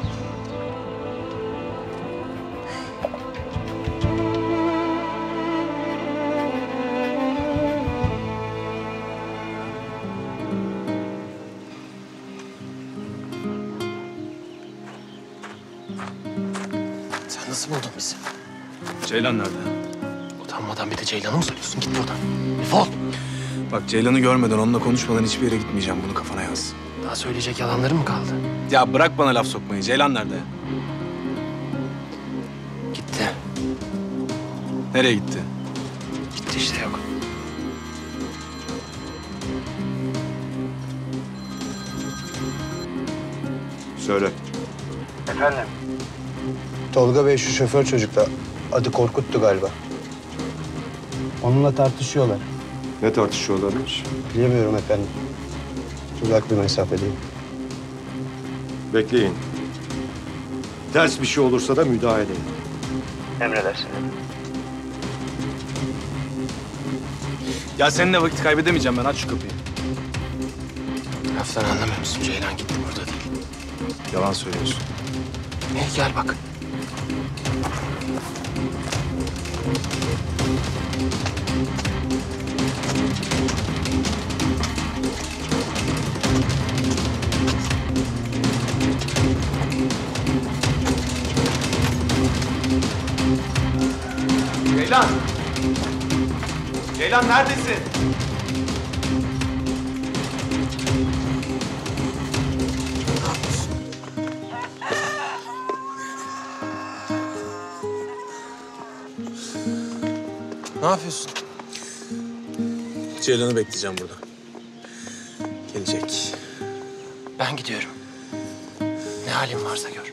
Speaker 11: Sen nasıl buldun bizi?
Speaker 1: Ceylan nerede?
Speaker 11: Utanmadan bir de Ceylan'ı mı söylüyorsun? Git buradan. Defol.
Speaker 1: Bak Ceylan'ı görmeden, onunla konuşmadan hiçbir yere gitmeyeceğim. Bunu kafana yaz.
Speaker 11: Daha söyleyecek yalanların mı kaldı?
Speaker 1: Ya bırak bana laf sokmayı. Ceylan nerede?
Speaker 11: Gitti.
Speaker 1: Nereye gitti?
Speaker 11: Gitti işte, yok.
Speaker 15: Söyle.
Speaker 19: Efendim? Tolga Bey şu şoför çocukla. Adı Korkut'tu galiba. Onunla tartışıyorlar.
Speaker 15: Ne tartışıyorlarmış?
Speaker 19: Bilemiyorum efendim. Uzak bir mesafedeyim.
Speaker 15: Bekleyin. Ters bir şey olursa da müdahale edin.
Speaker 19: Emredersiniz.
Speaker 1: Ya seninle vakit kaybedemeyeceğim ben. Aç şu kapıyı.
Speaker 11: Laftan anlamıyor musun? Ceylan gitti, burada değil.
Speaker 1: Yalan söylüyorsun.
Speaker 11: Ne? Gel bak.
Speaker 1: Ceylan! Ceylan neredesin?
Speaker 11: Ne yapıyorsun?
Speaker 1: Ceylan'ı bekleyeceğim burada. Gelecek.
Speaker 11: Ben gidiyorum. Ne halin varsa gör.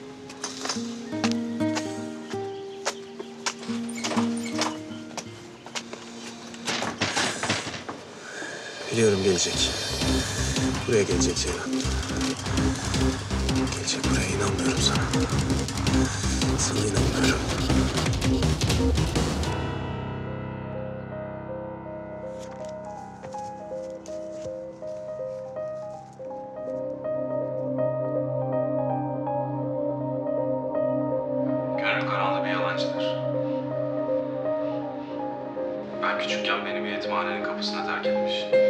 Speaker 1: Biliyorum gelecek. Buraya gelecek Ceylan. Gelecek buraya, inanmıyorum sana. Sana inanmıyorum.
Speaker 4: Gönül karanlığı bir yalancıdır. Ben küçükken beni bir yetimhanenin kapısına terk etmiş.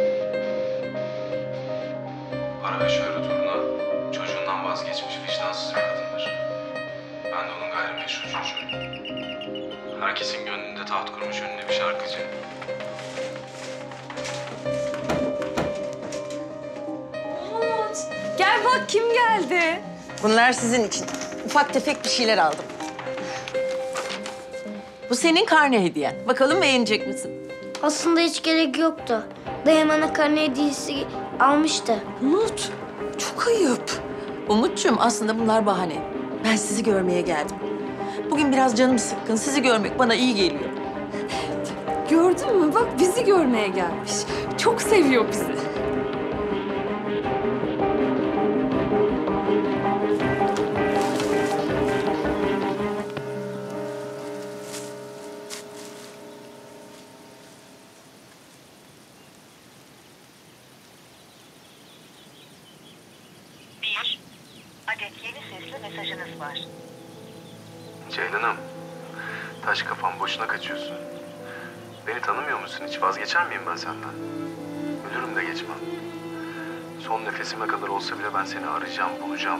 Speaker 4: Para ve şöhret uğruna çocuğundan vazgeçmiş vicdansız bir kadındır. Ben de onun gayrimeşru çocuğuyum. Herkesin gönlünde taht kurmuş ünlü bir şarkıcı.
Speaker 8: bak kim geldi.
Speaker 13: Bunlar sizin için. Ufak tefek bir şeyler aldım. Bu senin karne hediyen. Bakalım beğenecek misin?
Speaker 5: Aslında hiç gerek yoktu. Dayım bana karne hediyesi almıştı.
Speaker 13: Umut, çok ayıp. Umut'cum aslında bunlar bahane. Ben sizi görmeye geldim. Bugün biraz canım sıkkın. Sizi görmek bana iyi geliyor.
Speaker 8: Gördün mü? Bak bizi görmeye gelmiş. Çok seviyor bizi.
Speaker 6: Bir adet yeni sesli mesajınız var.
Speaker 4: Ceylan'ım, taş kafam boşuna kaçıyorsun. Beni tanımıyor musun hiç? Vazgeçer miyim ben senden? Ölürüm de geçmem. Son nefesime kadar olsa bile ben seni arayacağım, bulacağım.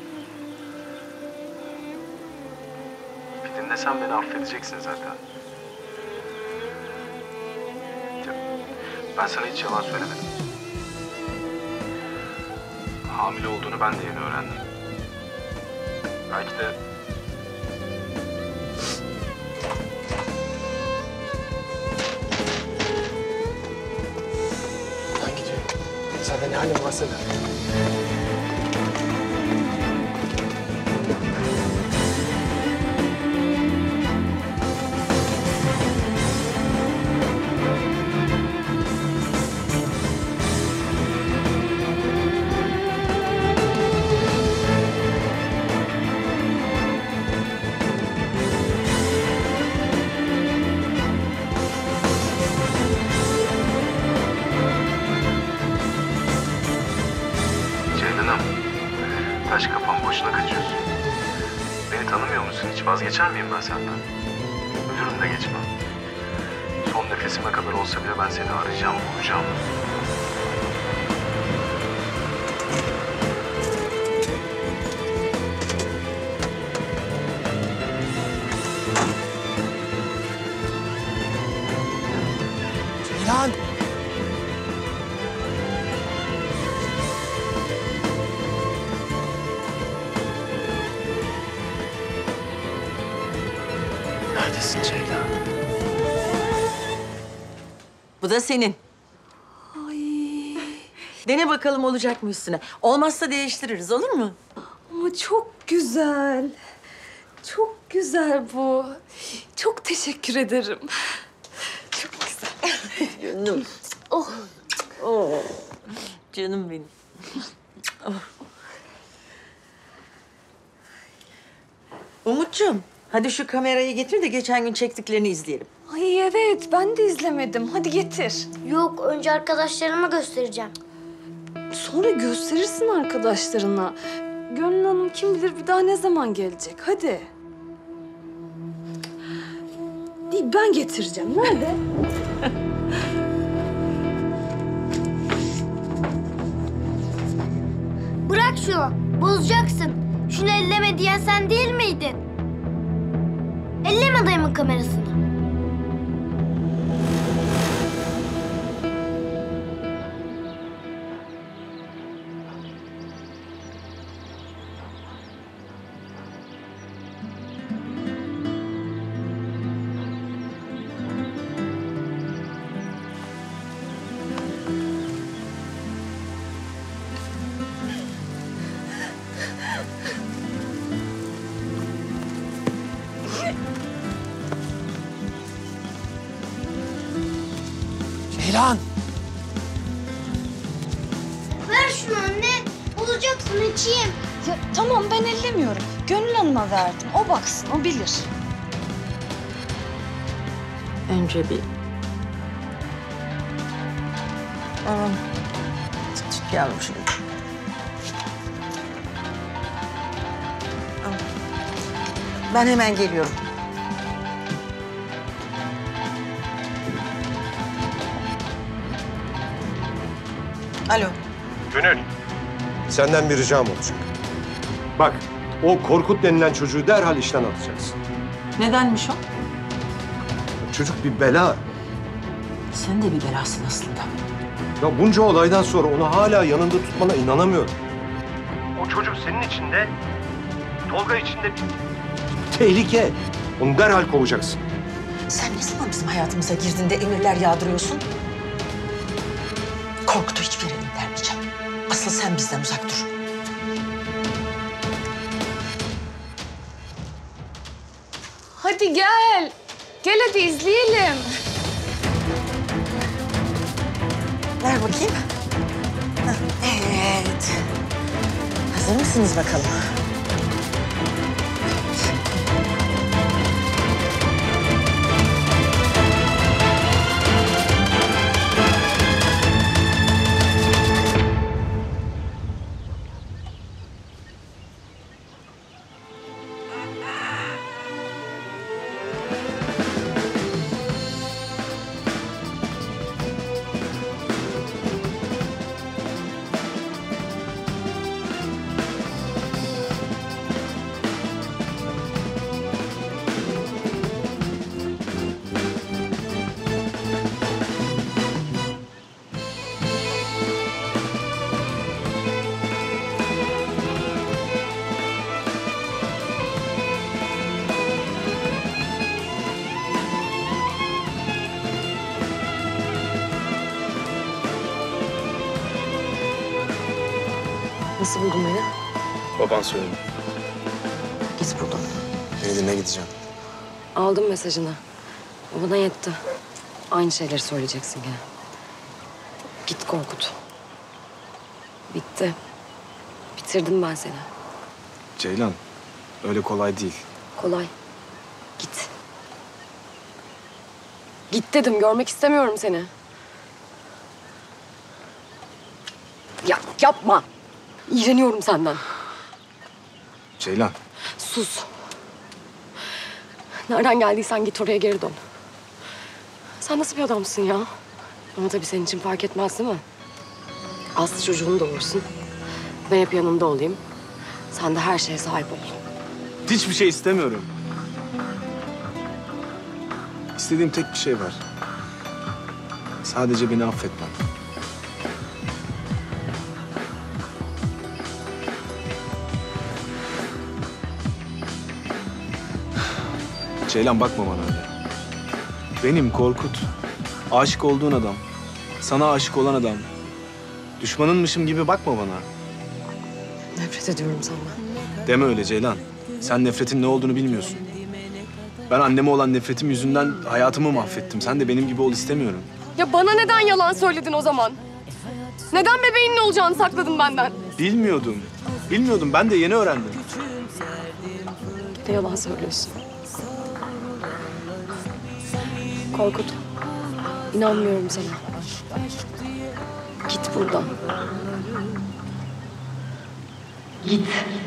Speaker 4: Bir dinlesen beni affedeceksin zaten. Ben sana hiç yalan söylemedim. Hamile olduğunu ben de yeni öğrendim. Belki de
Speaker 7: Ben gidiyorum. Sende ne halin varsa ver.
Speaker 4: Ceylan'ım, taş kafam boşuna kaçıyorsun. Beni tanımıyor musun hiç? Vazgeçer miyim ben senden? Ölürüm de geçmem. Son nefesime kadar olsa bile ben seni arayacağım, bulacağım.
Speaker 7: Ceylan! Neredesin Ceylan?
Speaker 13: Bu da senin.
Speaker 8: Ay.
Speaker 13: Dene bakalım olacak mı üstüne. Olmazsa değiştiririz, olur mu?
Speaker 8: Ama çok güzel. Çok güzel bu. Çok teşekkür ederim. Çok güzel.
Speaker 13: Canım. Oh. Oh. Canım benim. Oh. Umut'cum, hadi şu kamerayı getir de geçen gün çektiklerini izleyelim.
Speaker 8: Ay evet, ben de izlemedim. Hadi getir.
Speaker 5: Yok, önce arkadaşlarıma göstereceğim.
Speaker 8: Sonra gösterirsin arkadaşlarına. Gönül Hanım kim bilir bir daha ne zaman gelecek. Hadi. Değil, ben getireceğim. Nerede?
Speaker 5: Bırak şunu, bozacaksın. Şunu elleme diyen sen değil miydin? Elleme dayımın kamerasını.
Speaker 7: Ceylan!
Speaker 5: Ver şunu anne, bozacaksın içeyim.
Speaker 2: Ya, tamam ben ellemiyorum. Gönül Hanım'a verdim. O baksın, o bilir.
Speaker 13: Önce bir... Aman. Tut yavrum şunu. Al. Ben hemen geliyorum. Alo.
Speaker 15: Gönül. Senden bir ricam olacak. Bak, o Korkut denilen çocuğu derhal işten atacaksın.
Speaker 13: Nedenmiş o?
Speaker 15: Çocuk bir bela.
Speaker 13: Sen de bir belasın aslında.
Speaker 15: Ya bunca olaydan sonra onu hala yanında tutmana inanamıyorum. O çocuk senin içinde, Tolga içinde tehlike. Onu derhal kovacaksın.
Speaker 13: Sen ne zaman bizim hayatımıza girdiğinde emirler yağdırıyorsun? Korkut'u hiçbir yere göndermeyeceğim. Asıl sen bizden uzak dur.
Speaker 2: Hadi gel. Gel hadi izleyelim.
Speaker 13: Ver bakayım. Hah, evet. Hazır mısınız bakalım?
Speaker 10: Nasıl buldun beni?
Speaker 1: Baban söyledi.
Speaker 10: Git buradan.
Speaker 1: Beni dinle, gideceğim.
Speaker 10: Aldım mesajını. O bana yetti. Aynı şeyleri söyleyeceksin gene. Git Korkut. Bitti. Bitirdim ben seni.
Speaker 1: Ceylan, öyle kolay değil.
Speaker 10: Kolay. Git. Git dedim. Görmek istemiyorum seni. Ya yapma. İğreniyorum senden.
Speaker 1: Ceylan.
Speaker 10: Sus. Nereden geldiysen git oraya geri dön. Sen nasıl bir adamsın ya? Ama tabii senin için fark etmez değil mi? Aslı çocuğunu doğursun. Ben hep yanında olayım. Sen de her şeye sahip ol.
Speaker 1: Hiçbir şey istemiyorum. İstediğim tek bir şey var. Sadece beni affetmen. Ceylan, bakma bana öyle. Benim Korkut. Aşık olduğun adam. Sana aşık olan adam. Düşmanınmışım gibi bakma bana.
Speaker 10: Nefret ediyorum senden.
Speaker 1: Deme öyle Ceylan. Sen nefretin ne olduğunu bilmiyorsun. Ben anneme olan nefretim yüzünden hayatımı mahvettim. Sen de benim gibi ol istemiyorum.
Speaker 9: Ya bana neden yalan söyledin o zaman? Neden bebeğinin olacağını sakladın benden?
Speaker 1: Bilmiyordum. Bilmiyordum. Ben de yeni öğrendim.
Speaker 10: Bir de yalan söylüyorsun. Korkut. İnanmıyorum sana. Git buradan. Git.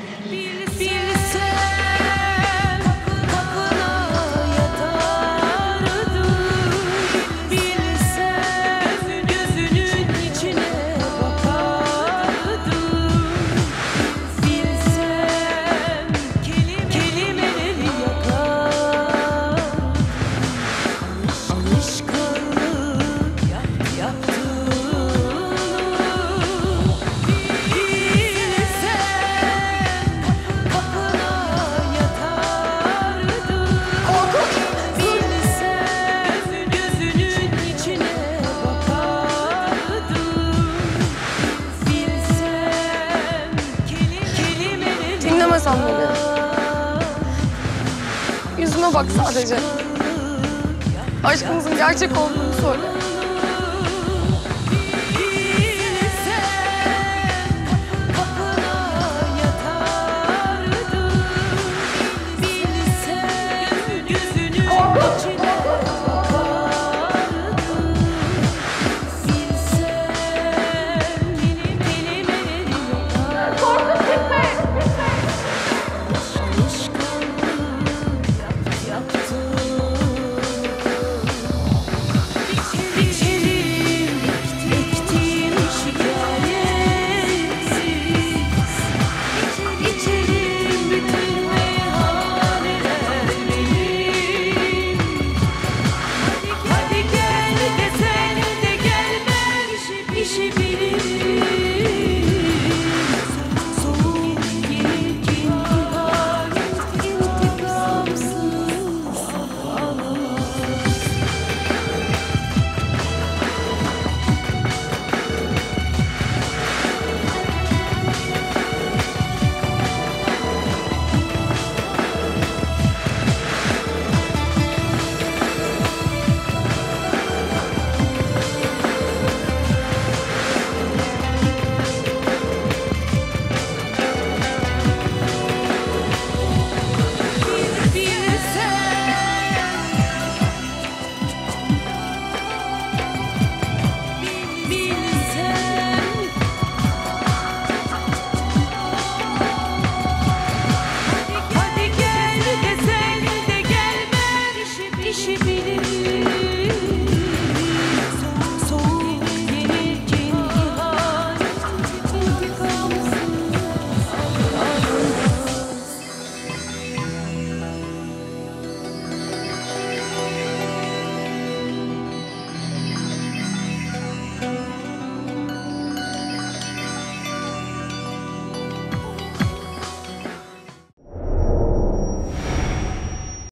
Speaker 9: Dinlemesen beni. Yüzüme bak sadece. Aşkımızın gerçek olduğunu söyle.